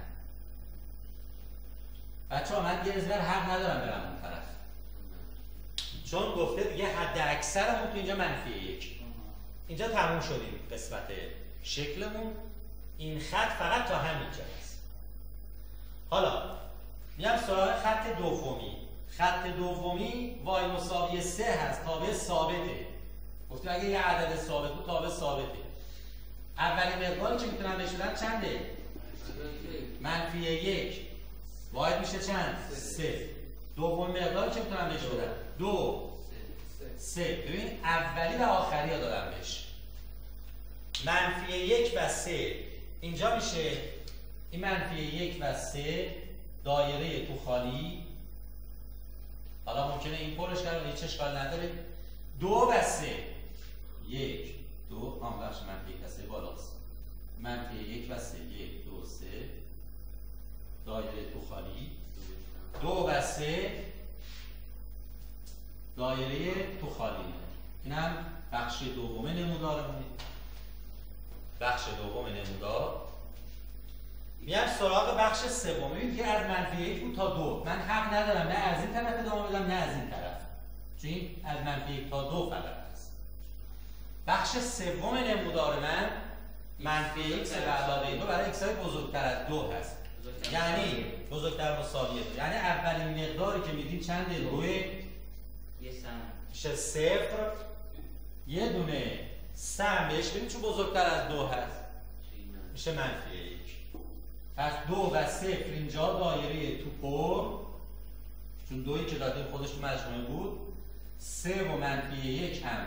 بچه‌ها من یه ازبر حق ندارم برم اون طرف چون گفته دیگه حد اکثرمون تو اینجا منفی 1. اینجا تموم شدیم قسمت شکلمون. این خط فقط تا همینجا هست. حالا میام سراغ خط دومی. خط دومی y مساوی 3 هست. تابع ثابته. گفتیم اگه یه عدد ثابت بود تابع ثابته. اولین مقداری که میتونم بهش بدم چنده؟ منفی 1. y میشه چند؟ 3. دوم مقداری که میتونم بهش بدم 2 3. ببین اولی و آخری ها دادم بهش. منفی 1 و 3 اینجا میشه این منفی 1 و 3 دایره تو خالی. حالا ممکنه این پرش کرد هیچ اشکال نداره. 2 و 3 1 2 بخش منفی 1 و 3 بالاست. منفی 1 و 3 1 2 3 دایره تو خالی. 2 و 3 دایره تو خالی. این هم بخش دوم نمودارمونه. بخش دوم نمودار. میام سراغ بخش سوم. ببینید که از منفی 1 بود تا 2 من حق ندارم نه از این طرف ادامه بدم نه از این طرف چون از منفی 1 تا 2 فقط هست. بخش سوم نمودار من منفی x به علاوه 2 برای x های بزرگتر از 2 هست. یعنی بزرگتر مساوی 2. یعنی اولین مقداری که میدیم چنده؟ روی یه سهم میشه صفر یه دونه سهم بهش بدیم چون بزرگتر از 2 هست میشه منفی 1. پس 2 و 0 اینجا دایره تو پر، چون 2 که دادیم خودش تو مجموعه بود. 3 و منفی 1 هم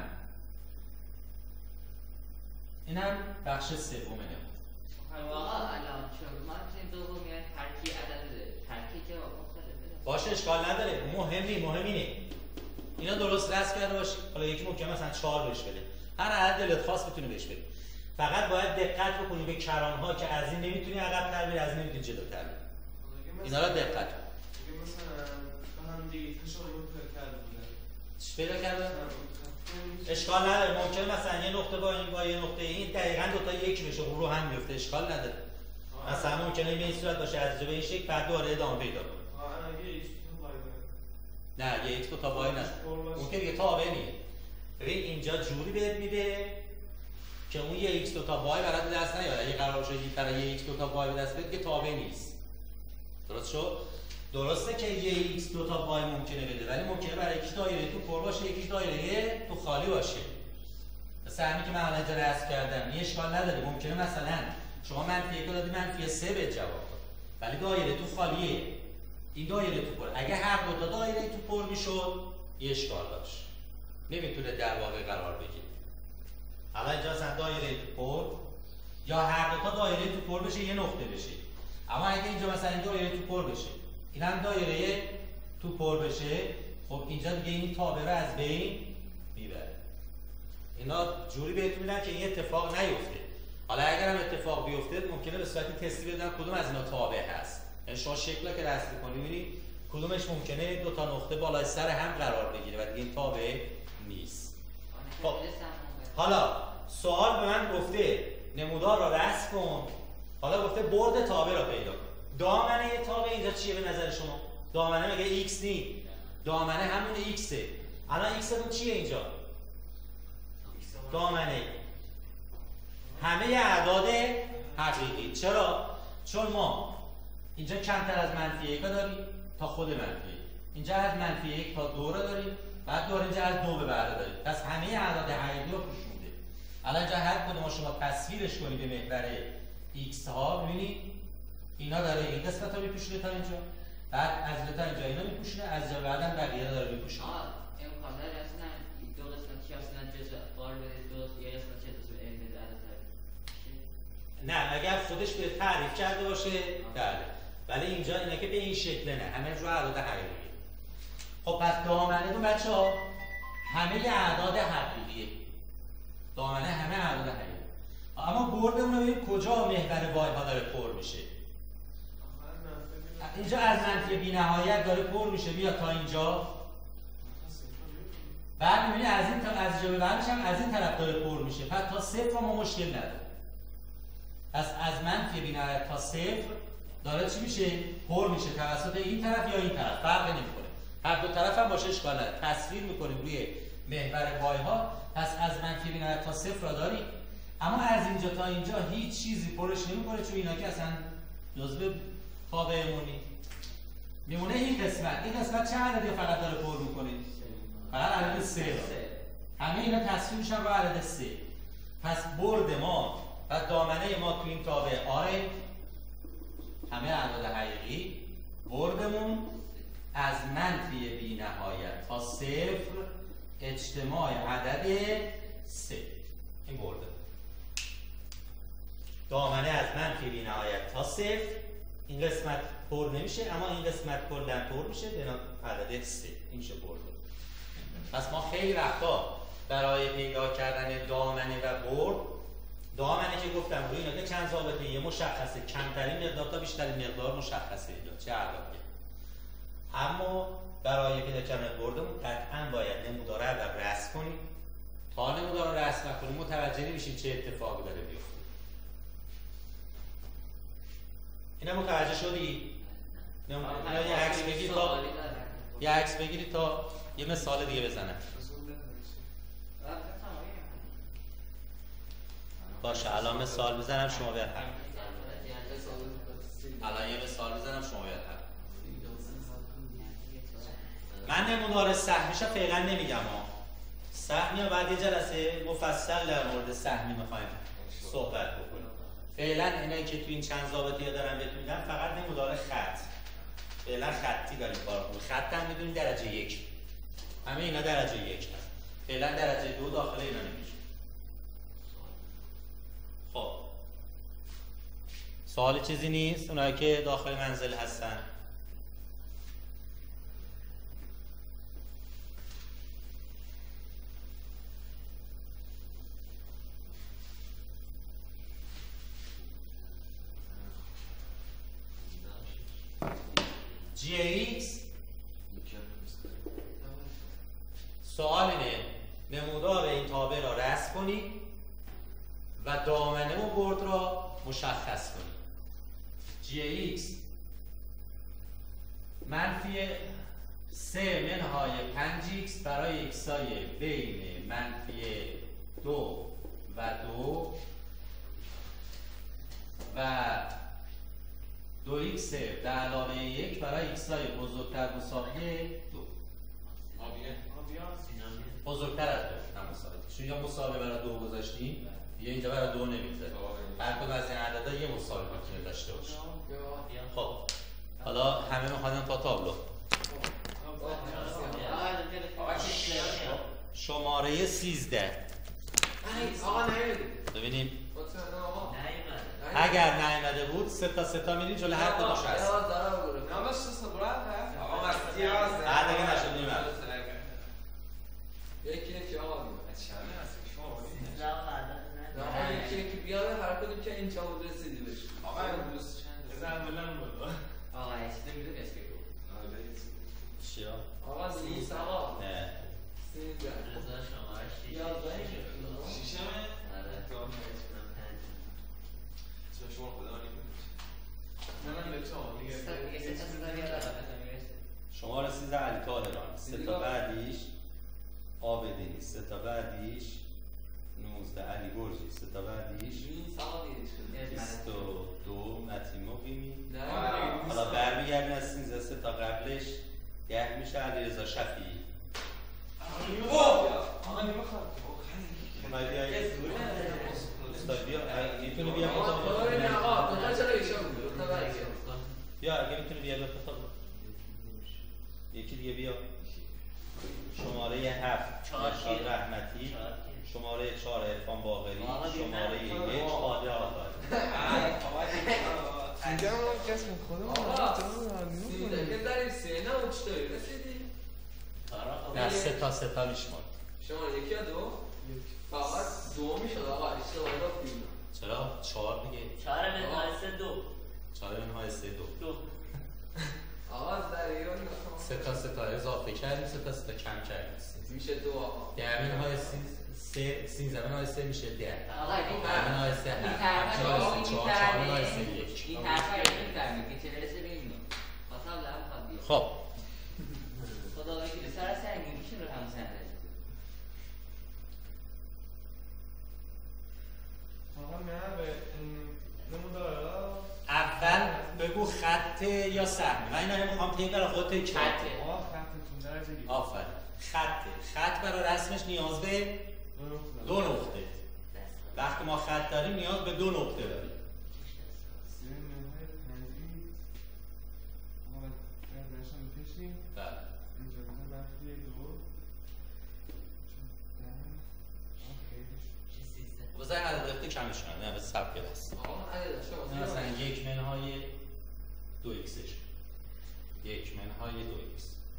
این هم بخش سومه. واقعا الان چون ما این دومی ترکی عدد ترکی جواب مختلفه باشه اشکال نداره، مهم اینه اینا درست رسم کرده باشی. حالا یکی ممکنه مثلا 4 بهش بده، هر عدد دلت خواست میتونه بهش بده. فقط باید دقت بکنی به کران‌ها که از این نمیتونی عقب‌تر بری، از این نمیتونی جلوتر بری. اینا رو دقت کن. اگه مثلا با هم دیگه تشابه کرده بودن چی پیدا کرده؟ اشکال نداره، ممکنه مثلا یه نقطه با یه نقطه این دقیقاً دو تا یک بشه، رو هم میفته، اشکال نداره. مثلا ممکنه به این صورت باشه از جبه این شکل، بعد دوباره ادامه پیدا کنه. نه یه ایکس تو تا وای نه، ممکنه دیگه تابع نیست. ببین اینجا جوری بهت میده که اون یه ایکس 2 تا وای برات دست نیاره. اگه قرار شد یه یه ایکس 2 تا وای به دست بیاد که تابع نیست. درست شد؟ درسته که یه ایکس 2 تا وای ممکنه بده، ولی ممکنه برای یکیش دایره تو پر باشه، یکیش دایره تو خالی باشه. مثلا همین که من الان اینجا رسم کردم، یه اشکال نداره. ممکنه مثلا شما منفی 1 دادی منفی 3 به جواب داد، ولی دایره تو خالیه، این دایره تو پر. اگه هر دو تا دایره تو پر میشد یه اشکال داشت، نمیتونه در واقع قرار بگیره. حالا اینجا مثلا دایره تو پر یا هر دو تا دایره تو پر بشه یه نقطه بشه. اما اگه اینجا مثلا این دایره تو پر بشه، این هم دایره تو پر بشه، خب اینجا دیگه این تابع رو از بین میبره. اینا جوری بهتون میدن که این اتفاق نیفته. حالا اگر هم اتفاق بیفته ممکنه به صورت تستی بدن کدوم از اینا تابع هست. یعنی شما شکلا که رسم می‌کنی می‌بینی کدومش ممکنه دو تا نقطه بالای سر هم قرار بگیره و دیگه این تابع نیست. خب حالا سوال به من گفته نمودار را رسم کن. حالا گفته برد تابع را پیدا کن. دامنه تابع اینجا چیه به نظر شما؟ دامنه مگه ایکس نی؟ دامنه همون ایکسه. الان ایکسمون چیه اینجا؟ دامنه همه اعداد حقیقی. چرا؟ چون ما اینجا کمتر از منفی 1 داریم تا خود منفی 1. اینجا از منفی 1 تا 2 رو داریم، بعد دوباره اینجا از 2 به بعد داریم. پس همه اعداد حقیقی رو پوشونده. الان اینجا هر کدوم شما تصویرش کنید به محور ایکس ها، ببینید اینا داره این قسمت رو میپوشونه تا اینجا، بعد از تا اینجا اینا میپوشونه، از جا بعدم بقیه داره میپوشونه. امکان داره اصلا دو قسمت چی اصلا جزء قال بده، دو یه قسمت چه جزء این بده عدد. نه اگر خودش به تعریف کرده باشه بله، ولی اینجا اینا که به این شکل نه، همه رو اعداد حقیقی. خب پس دامنه تو بچه‌ها همه اعداد حقیقیه. دامنه همه اعداد حقیقی. اما بردمون رو ببینیم کجا محور وای ها داره پر میشه. اینجا از منفی بی‌نهایت داره پر میشه بیاد تا اینجا. بعد می‌بینی از این تا از جبه بعدش هم از این طرف داره پر میشه. پس تا صفر ما مشکل نداره. پس از منفی بی‌نهایت تا صفر داره چی میشه؟ پر میشه توسط این طرف یا این طرف، فرق نمیکنه. هر دو طرف هم باشه اشکال نداره. تصویر میکنیم روی محور وای ها. پس از منفی بی‌نهایت تا صفر را داریم. اما از اینجا تا اینجا هیچ چیزی پرش نمیکنه، چون اینا که اصلا جزء تابعمونی. میمونه این قسمت چه عددی فقط داره پر میکنه؟ فقط عدد 3. همه اینا تصویرش هم رو عدد 3. پس برد ما و دامنه ما تو این تابع آره همه اعداد حقیقی. بردمون از منفی بی نهایت تا صفر اجتماع عدد 3. این برده. دامنه از منفی بی نهایت تا صفر، این قسمت پر نمیشه اما این قسمت کلا پر میشه به عدد 3. این میشه برده. پس ما خیلی وقتا برای پیدا کردن دامنه و برد، دامنه که گفتم روی اینا که چند ضابطه یه مشخصه، کمترین مقدار تا بیشترین مقدار مشخصه یا چه علاقه. اما برای پیدا کردن بردمون قطعا باید نمودار رو اول رسم کنیم. تا نمودار رو رسم نکنیم متوجه نمیشیم چه اتفاقی داره میفته. اینا متوجه شدی؟ اینا یه عکس بگیر تا یه مثال دیگه بزنم. باشه الان مثال بزنم شما بیاد حل. الان یه مثال بزنم شما بیاد حل. من نمودار سهمیشو فعلا نمیگم ها. سهمی ها بعد یه جلسه مفصل در مورد سهمی میخوایم صحبت بکنیم. فعلا اینایی که تو این چند ضابطه دارم بهتون میگم فقط نمودار خط. فعلا خطی داریم کار کنیم. خط هم میدونیم درجه 1. همه اینا درجه 1 هست. فعلا درجه 2 داخل اینا نمیشه. خب سوال چیزی نیست اونایی که داخل منزل هستن. GX سوال اینه نمودار این تابع را رسم کنید و دامنه و برد را مشخص کنید. GX منفی 3 منهای 5x برای x های بین منفی 2 و 2 و 2x به علاوه 1 برای x های بزرگتر مساوی 2 بزرگتر از 2 نه مساوی. چون یا مساوی برای 2 گذاشتیم یا اینجا برای 2 نمیگذاریم. هر کدوم از این عددا یه مساوی میتونه داشته باشه. خب حالا همه میخوادن تا تابلو. شماره 13 ببینیم اگر نیامده بود 3 تا میریم جلو هر کدومش هست. بعد اگه نشد میمرد یکی آقا یکی بیاره هر کدوم که اینجا بود رسیدی بشه. آقا امروز زنبلن بود. آقا اسم نمیدون اسم بگو. چیا؟ آقا زیست آقا نه 13 رضا شمارش 11 شیشمه؟ آره اسمم 5 چه شما خدا منم به چهار شماره 13 علی طاهران 3 تا بعدیش آبدینی 3 تا بعدیش 19 علی برجی 3 تا بعدیش 22 متین مقیمی. حالا برمیگردیم از 13 3 تا قبلش 10 میشه علیرضا شفیعی. آقا نمیخواد خواهی بیایی استاد بیا میتونی بیا بیا اگه میتونی بیا بخطاب یکی دیگه بیا. شماره 7 ارشاد رحمتی، شماره 4 عرفان باقری، شماره 1 عادل آقایی. اینجا هم کس خودمون که داریم سینه و چطوری رسیدی؟ نه 3 تا میشمار. شما یکی یا 2؟ فقط 2 میشد آقا اشتباه را فیلم. چرا؟ 4 دیگه 4 منهای 3 2 4 منهای 3 2 آقا ذریعان 3 تا اضافه کردیم 3 تا کم کردیم میشه 2 آقا 10 منهای 13 منهای 3 میشه 10 آقا این منهای 3 این طرف 4 منهای 3 1 این طرف این فرمی که چه رسه به اینو خواستم لهم خواد بیا خب خدا وکیل سر سنگی میشه رو هم سنده آقا نه به نمودارا اول بگو خط یا سهم. من اینا نمیخوام تیم برای خودت تیم خطه. آقا خطتون درجه گیری آفرین خط برای رسمش نیاز به 2 نقطه. وقتی ما خط داریم نیاز به 2 نقطه داریم. 3 منهای 5 آقا درشان میکشیم بله اینجا بزن منفی 2 بذار این عدد اختی کمش کنم. نه بذار سب که هست آقا عدد شما مثلا 1 منهای 2xش 1 منهای 2x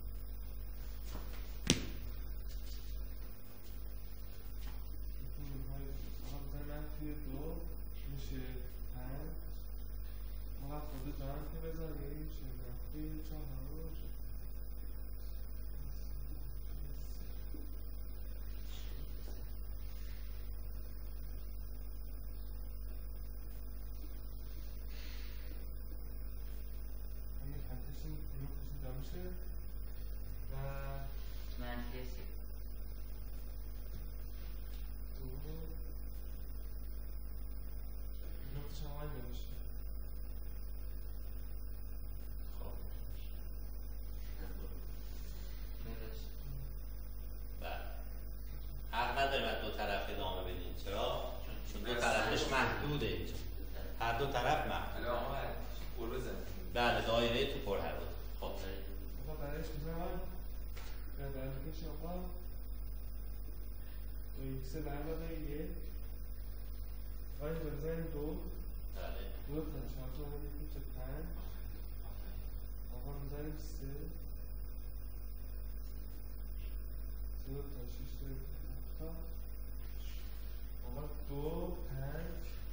منفی 2 میشه 5 آقا خود جان که بذاری میشه منفی 4 همین خطشون جا میشه و منفی 3 نقطه شما اینجا میشه محدوده اینجا، هر دو طرف محدوده. آقا پر بزن. بله دایره تو پر هوا. خب آقا برایش میذارم در بکش آقا 2x برابر 1 آقا اینجا بزنیم 2 بله 2 تا 4 تا 1 تا 5 آقا میذاریم 3 2 تا 6 تا 7 تا آقا 2 5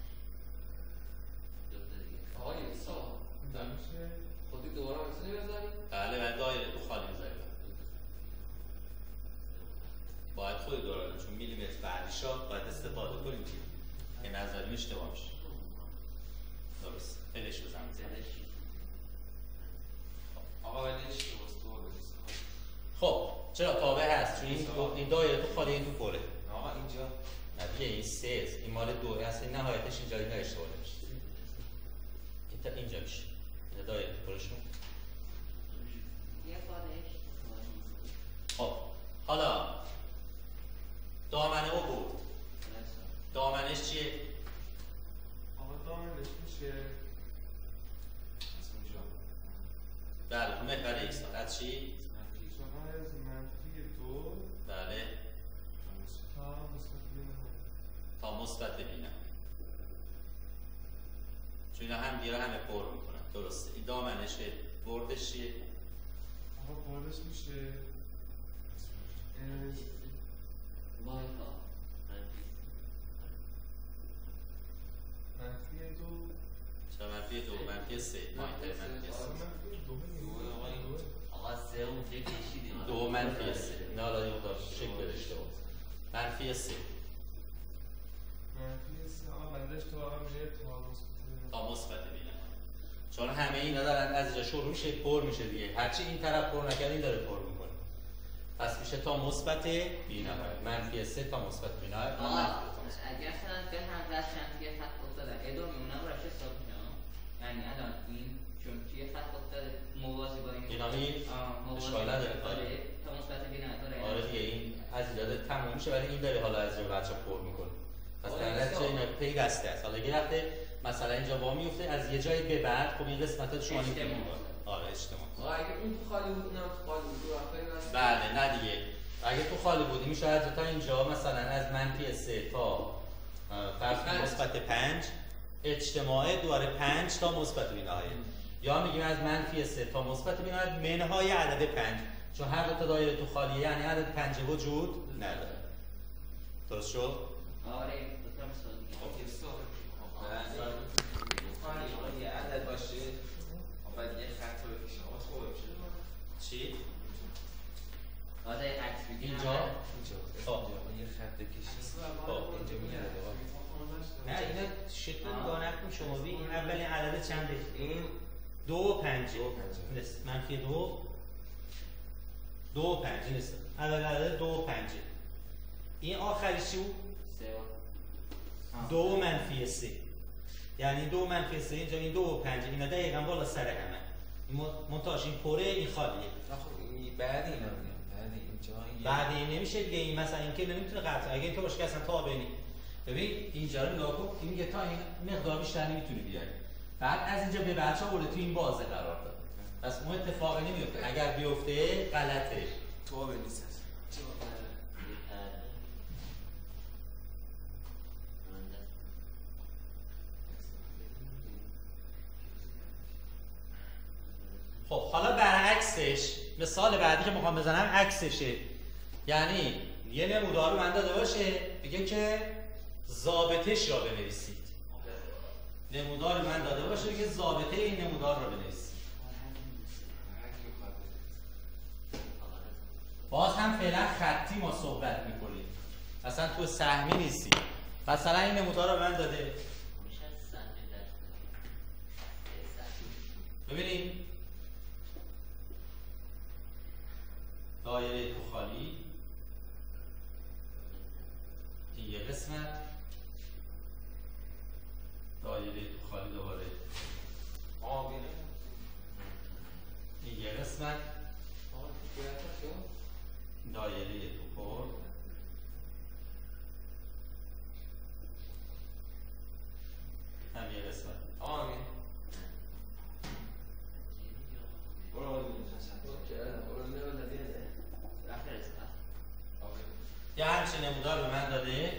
آقا یک سال میشه خودی دوباره میتونی بذاری؟ بله و دایره تو خالی میذاری. باید خود دوران چون میلیمتر بعدیشا باید استفاده کنیم که نظری اشتباه میشه. درست فلش بزن. آقا ولی اشتباس دور بزن. خب چرا تابع هست؟ چون این دایره تو خالی این تو پره. آقا اینجا نه دیگه این 3 این مال دوره هست، این نهایتش اینجا این اشتباه میشه. اینجا میشه. این دایره تو پرشون. یه خودش خب حالا دامنه رو برد. دامنش چیه؟ آقا دامنش میشه بله تو محور ایکس از چی؟ آقا از منفی 2 بله تا مثبت بینم. چون اینا هم دیگه همه پر میکنن. درسته. این دامنشه بردش چیه؟ آقا بردش میشه وای ها منفی 2 چرا منفی 2 منفی 3 منفی 3 آقا سه اون چه کشیدیم 2 منفی 3 نه حالا یه خدا شکل داشته بود. منفی 3 منفی 3 آقا بعدش تو آقا میشه تا مثبت بینم. چون همه اینا دارن از اینجا شروع میشه پر میشه دیگه. هرچی این طرف پر نکرد این داره پر میکنه. پس میشه تا مثبت بینم. منفی 3 تا مثبت بینم. آقا اگر مثلا به هم دست شمسی خط افتاده ادو میمونم روش حساب کنم. یعنی الان این چون توی خط افتاده موازی با این اینا می اشکال نداره. آره تا مثبت بینم داره. آره دیگه این از اینجا داره تموم میشه ولی این داره حالا از اینجا بچه پر میکنه. پس در نتیجه اینا پیوسته است. حالا یه وقته مثلا اینجا وا میفته از یه جایی به بعد خب این قسمت شما نمیتونید. آره اجتماع. آقا اگه اون تو خالی بود اونم تو خالی بود وقتی بله نه دیگه. اگه تو خالی بودی میشه از تا اینجا مثلا از منفی 3 تا فرض مثبت 5 اجتماع دوباره 5 تا مثبت بینهایت. یا میگیم از منفی 3 تا مثبت بینهایت منهای عدد 5 چون هر دو تا دایره تو خالیه یعنی عدد 5 وجود نداره. درست شد؟ آره دو تا مثال دیگه. یه عدد باشه بعد یه خط رو بکشه آقا خوب بشه چی؟ آره عکس بگیر اینجا خب یه خط بکشی خب اینجا میاد نه اینا شکل نگاه نکن شما ببین این اولین عدد چنده؟ این 2 و 5 نیست منفی 2 2 و 5 نیست اول عدد 2 و 5 این آخری چی بود؟ 2 و منفی 3 یعنی 2 و منفی 3 اینجا این 2 و 5 اینا دقیقا بالا سر همه این منتاش این پره این خالیه. بعد اینا میگم بعد این نمیشه دیگه این مثلا این که نمیتونه قطع اگه این تو باشه که اصلا تابع نیست. ببین اینجا رو نگاه کن این میگه تا این مقدار بیشتر نمیتونی بیاری بعد از اینجا به بچه‌ها برده تو این بازه قرار داد پس اون اتفاق نمیفته اگر بیفته غلطه تابع نیست. خب حالا برعکسش مثال بعدی که میخوام بزنم عکسشه یعنی یه نمودار رو من داده باشه بگه که ضابطش را بنویسید نمودار من داده باشه بگه ضابطه این نمودار را بنویسید باز هم فعلا خطی ما صحبت میکنیم اصلا تو سهمی نیستی مثلا این نمودار رو من داده ببینید دایره تو خالی این یه قسمت دایره تو خالی دوباره این یه قسمت دایره تو پر یه همچین نمودار به من داده،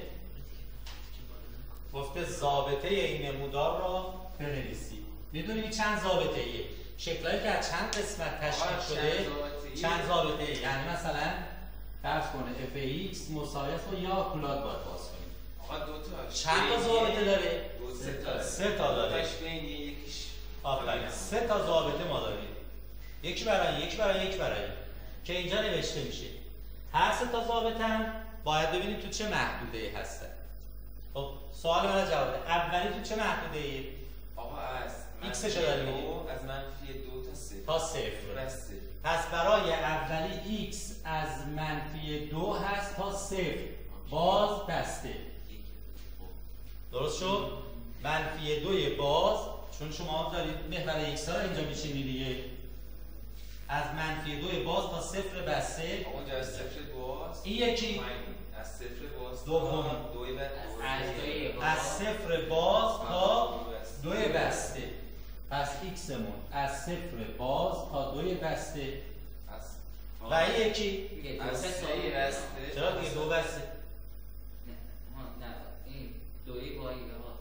گفته ضابطه این نمودار را بنویسید. میدونید چند ضابطه ایه؟ شکلایی که از چند قسمت تشکیل شده چند ضابطه ایه. یعنی مثلا فرض کنه f(x) مساوی است با یا کلاد باید باز کنیم. آقا دو تا چند تا ضابطه داره؟ سه تا داره. یکیش آفرین. سه تا ضابطه ما داریم. یک برای که اینجا نوشته میشه. هر سه تا ضابطه هم باید ببینیم تو چه محدوده هستن. خب سوال من جواب بده. اولی تو چه محدوده ای؟ آقا از ایکسش داریم از -2 تا 0 پس برای اولی x از -2 هست تا 0 باز بسته. درست شد؟ -2 باز، چون شما دارید محور x ها رو اینجا میچینید دیگه، از -2 باز تا 0 بسته. اونجا از 0 باز این یکی از 0 باز دوم از 0 باز تا 2 بسته. پس x مون از 0 باز تا 2 بسته و این یکی از 3 بسته. چرا دیگه 2 بسته؟ نه این دوی بایی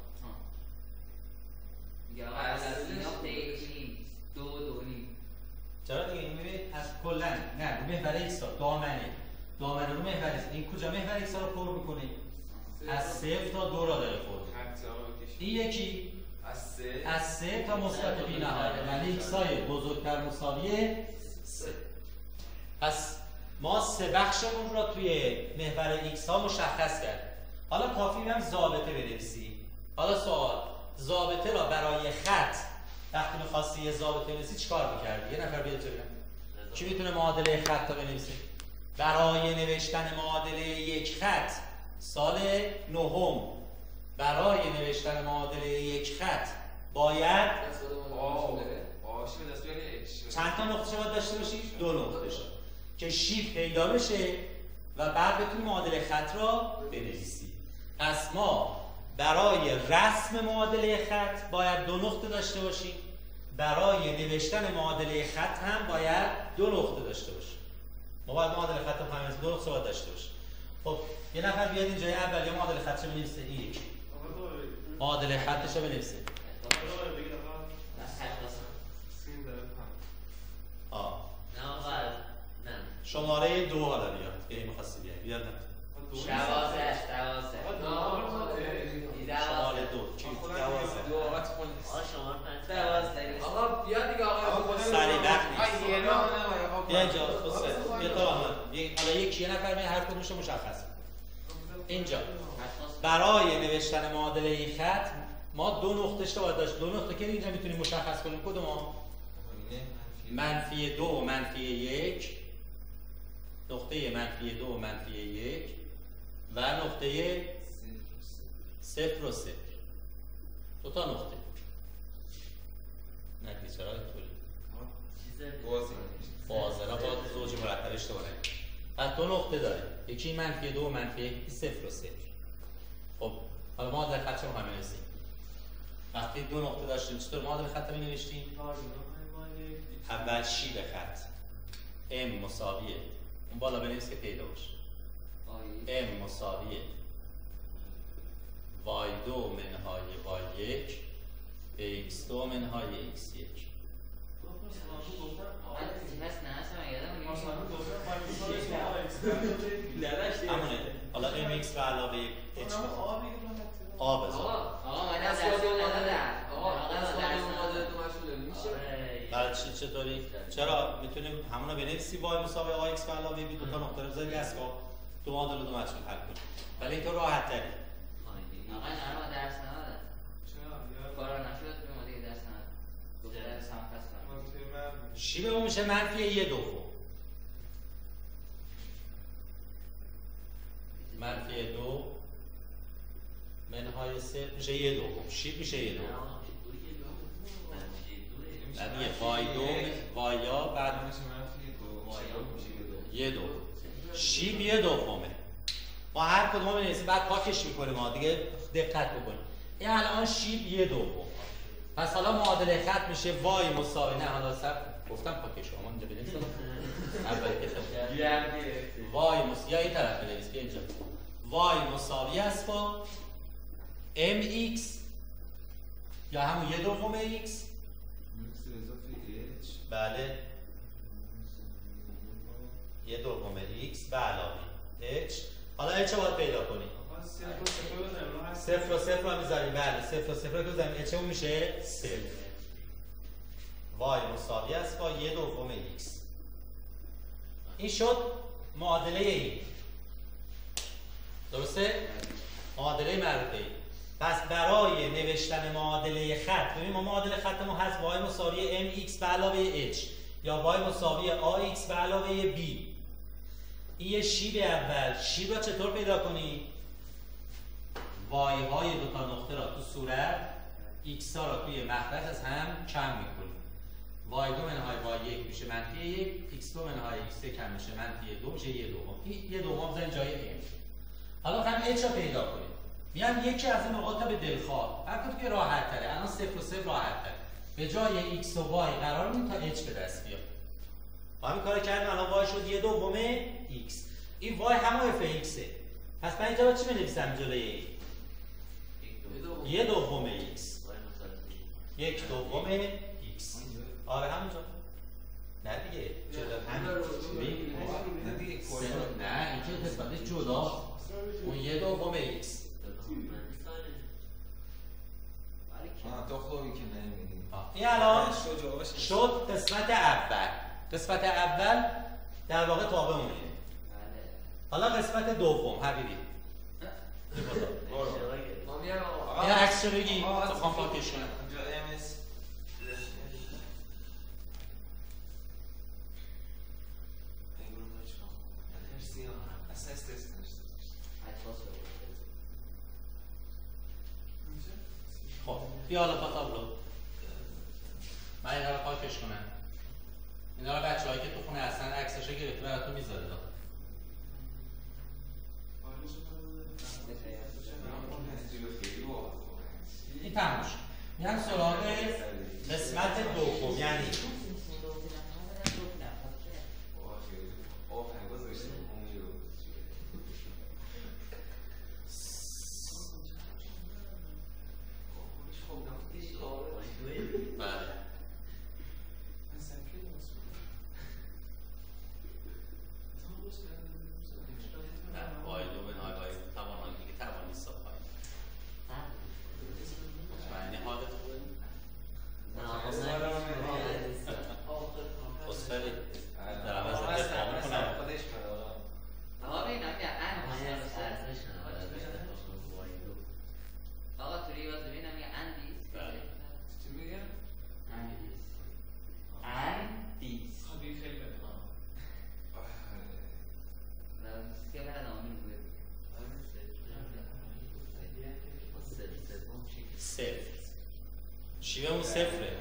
یا از اینا پیگیم دو نیم. چرا دیگه این ببین از کلن نه رو محور x ها دامنه رو محور x، این کجا محور x ها رو پر میکنه؟ از 0 تا 2 را داره پر. این یکی از 3 تا مثبت بی نهایت، یعنی x های بزرگتر مساوی 3. پس ما سه بخشمون را توی محور x ها مشخص کردیم. حالا کافی هم ضابطه بنویسی. حالا سوال، ضابطه را برای خط وقتی می‌خواستی یه ضابطه بنویسی چیکار می‌کردی؟ یه نفر بیاد ببینم. کی میتونه معادله خط رو بنویسه؟ برای نوشتن معادله یک خط سال نهم، برای نوشتن معادله یک خط باید چند تا نقطه باید داشته باشی؟ 2 نقطه شد که شیب پیدا بشه و بعد بتونی معادله خط را بنویسی. پس ما برای رسم معادله خط باید 2 نقطه داشته باشیم، برای نوشتن معادله خط هم باید 2 نقطه داشته باشیم. ما باید معادله خط رو فهمیدیم 2 نقطه باید داشته باشیم. خب یه نفر بیاد این جای اولی معادله خطش رو بنویسه. یک معادله خطش رو بنویسه. شماره 2 حالا بیاد. یعنی می‌خواستی بیاد نه. 12 شماره 2 چی؟ 12 آقا بیا دیگه آقا سریع وقت نیست. بیا اینجا بیا تا آمد. حالا یه نفر می هر کدومش رو مشخص. اینجا برای نوشتن معادله این خط ما 2 نقطه باید داشت. 2 نقطه که اینجا میتونیم مشخص کنیم. کدوم؟ -2 و -1، نقطه -2 و -1 و نقطه 0 و 0. 2 تا نقطه. نه چرا اینطوری؟ فاضلا با زوج مرتب اشتباه نکنید. پس 2 نقطه داره. یکی -2 و -1، 0 و 0. خب حالا ما در خط رو هم بنویسیم. وقتی 2 نقطه داشتیم چطور معادله خط رو می‌نوشتیم؟ اول شیب خط m مساویه، اون بالا بنویس که پیدا باشه. m مساویه y2 منهای y1 به x2 منهای x1. همونه. حالا mx به علاوه h آ بذار. برای چطوری؟ چرا میتونیم همونو بنویسی y مساوی ax به علاوه b، 2 تا نقطه رو بذاری از تو معادله 2 مجهول حل کنیم. ولی اینطور راحت تری. آقا نه درس ندادن. چرا؟ کارا نشد ما دیگه درس ندادن. درس هم پس کنم. شیبمون میشه -1/2. -2 منهای 0 میشه 1/2. شیب میشه 1/2. دیگه y2 ویا بعد 1/2. شیب 1/2. ما هر کدوم بنویسیم بعد پاکش میکنیم. ما دیگه دقت بکنیم. این الان شیب 1/2. پس حالا معادله خط میشه y مساوی نه حالا گفتم پاکش شما اینجا بنویس اولی که گرفتی وای یا این طرف بنویس بیا اینجا وای مساوی است با mx یا همون 1/x بله 1/x به علاوه h. حالا h رو باید پیدا کنیم. صفر و صفر رو میذاریم. بله صفر و صفر رو بذاریم h اون میشه 0. y مساوی است با 1/x. این شد معادله این. درسته؟ معادله معروفه ای. پس برای نوشتن معادله خط ببین ما معادله خط ما هست y مساوی mx به علاوه h یا y مساوی ax به علاوه b. این یه شیب اول. شیب را چطور پیدا کنی؟ y های دو تا نقطه را تو صورت x ها را توی مخرج از هم کم میکنی. y2 منهای y1 میشه -1 x2 منهای x3 کم میشه -2 میشه 1/2. این 1/2 بزنیم جای m. حالا میخوایم h را پیدا کنیم. میگم یکی از این نقاط به دلخواه هر کدوم که راحت تره. الان 0 و 0 راحت تره. به جای x و y قرار میدیم تا h به دست بیاد. ما همین کارو کردیم. الان y شد 1/x. این y همون f x. پس من اینجا چی بنویسم جلوی این؟ 1/x. 1/x. آره همونجا. نه دیگه. جدا همین. نه این که نسبت جدا. اون 1/x. تو خوبی که نمیدیم. این الان شد قسمت اول. قسمت اول در واقع تابع اونه. حالا قسمت دوم حبیبی. این عکس رو بگی تو خوام پاکش کنم. خب بیا حالا پا تابلو. من اینا رو پاکش کنم. اینا رو بچه هایی که تو خونه هستن عکساشو گرفته براتون میذاره دا. این تموم شد. میان سراغ قسمت دوم یعنی شیوه اون صفره.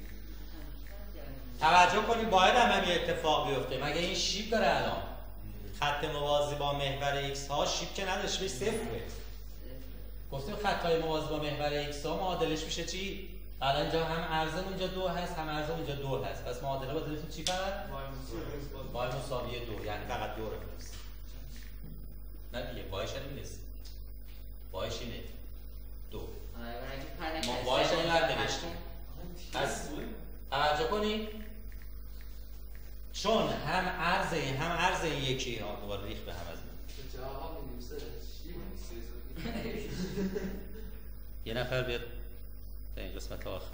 توجه کنیم باید هم یه اتفاق بیفته. مگه این شیب داره الان خط موازی با محور x ها شیب که نداشت بهش صفره. گفتیم خطای موازی با محور x ها معادلش میشه چی؟ الان اینجا هم عرضم اینجا 2 هست هم عرضم اینجا 2 هست. پس معادله با دلیل چی فقط؟ y مساوی 2 یعنی فقط 2 رو بنویس. نه دیگه یش هم نیست. یش اینه 2. ما یش این ور نوشتیم. پس توجه کنید چون هم عرض این یکی ها دوباره ریخت به هم از یه نفر بیاد در این قسمت آخر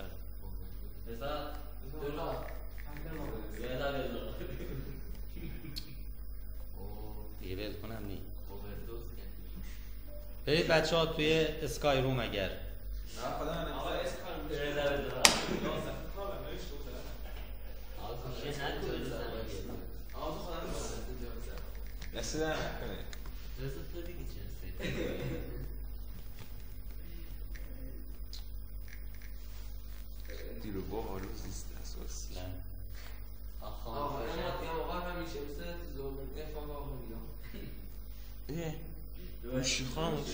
دیگه بیاد کنم نی برید بچه ها توی اسکای روم اگر دسته در نکنه دیرو با حالو زیست اساس آقا همیشه مثل زومن افاق آقا میدم گوشی خاموش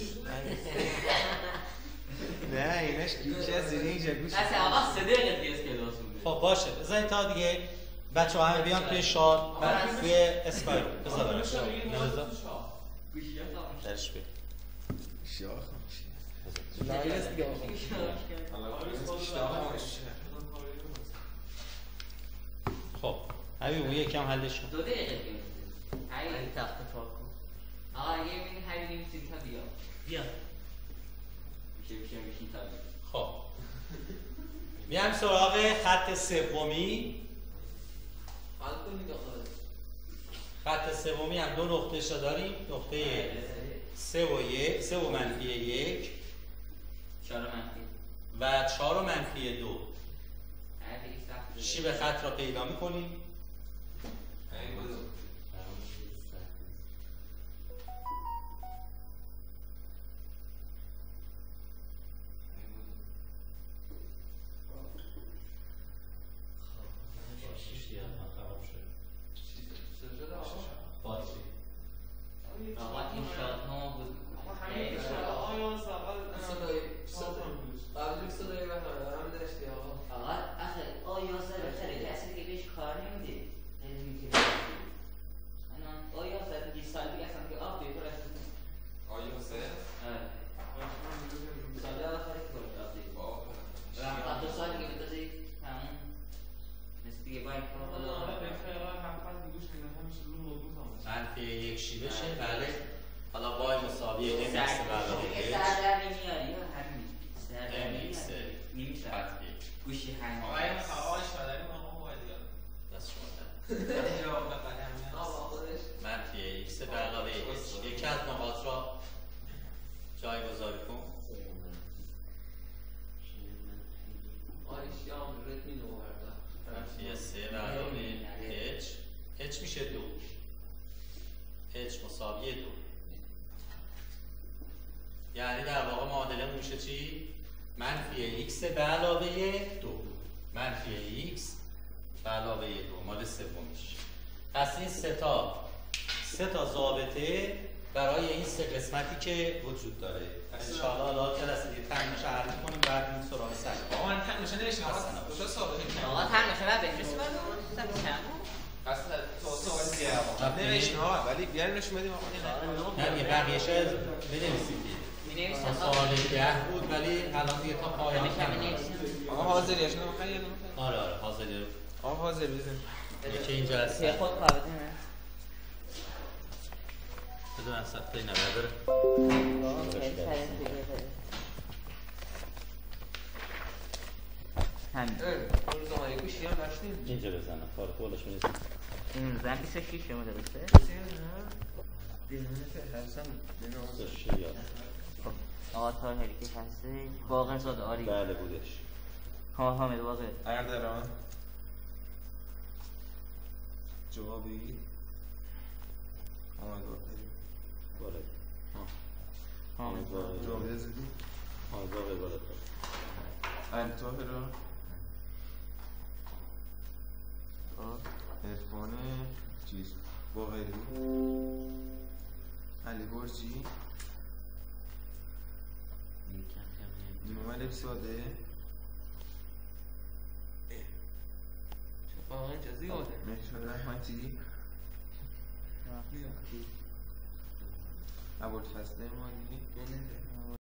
نه اینش گوشی از زیر اینجا گوشی اصلا آقا 3 دقیقه دیگه اسکلاس بود. خب باشه بذارید تا دیگه بچه ها همه بیان توی شاد و توی اسکای بذار نمیشه دیگه نمیذار گوشی ها خاموش درش بید شیاه خاموشی لایلس دیگه آقا. خب حبیب اون یکم حلش کن 2 دقیقه دیگه این حبیب تخت پاک کن. آقا یه بینی حبیب نمیسیم تا بیا میشین تا بیا خب میام سراغ خط سومی. حل کنید داخل. خط سومی هم 2 نقطه شا داریم، نقطه 3 و 1 3 و منفی 1 4 منفی و 4 و منفی 2. حبیب سخت شیب خط را پیدا میکنیم. آقا این شاد ها بود قبل صدای هم داشتی آقا. آقا آخه آیا سر کسی که بهش کار نمیده علمی که آیا سر 20 سال دیگه اصلا که آب دیگه رسید سال آخری که باید آب دیگه رمقا 2 سال دیگه بتازی همون مثل دیگه باید منفی 1 شیبشه. بله حالا بای مساوی m x برابر h سردرمی میاری یا همین سردرمی m x نمیشه خط گوشی هنگ دست شما آقا خودش. منفی x به علاوه h. یکی از نقاط را جایگذاری کن. آیش یا امروز می نوردم. منفی 3 به علاوه h. h میشه 2. h مساوی 2. یعنی در واقع معادله میشه چی؟ منفی x به علاوه 2. منفی x به علاوه 2 مال سومیش. پس این سه تا ضابطه برای این 3 قسمتی که وجود داره. ان شاء الله حالا جلسه دیگه تمرینش حل می‌کنیم بعد این سراغ سنگ. آقا من تنگشه نوشتم دو سال آقا تنگشه بعد بفرست برام نوشتم آقا ولی بیاریم نشون بدیم آقا نه دیگه بقیه‌اش بنویسید. می‌نویسم سوال 10 بود ولی الان دیگه تا پایان کم. آقا حاضریش نمیخوای یا نمیخوای آره حاضری. آقا حاضر بزن یکی اینجا هست. یه خود قابل بذار من سخته این نبره. همین اون روزنامه گوشی هم داشتیم. اینجا بزنم کار پولش می‌رسه. این زن 26 شما درسته؟ خب آقا طاهری که هستی باقر زاده آری بله بودش. حامد باقر اگر دران جوابی آمد بالا. حامد باقر جوابی زدی باقر بالا. علی طاهر عرفان چیز باقری علی برجی نیمه ملک ساده آقا اینجا زیاده. مهشاد رحمتی ابوالفضل امانی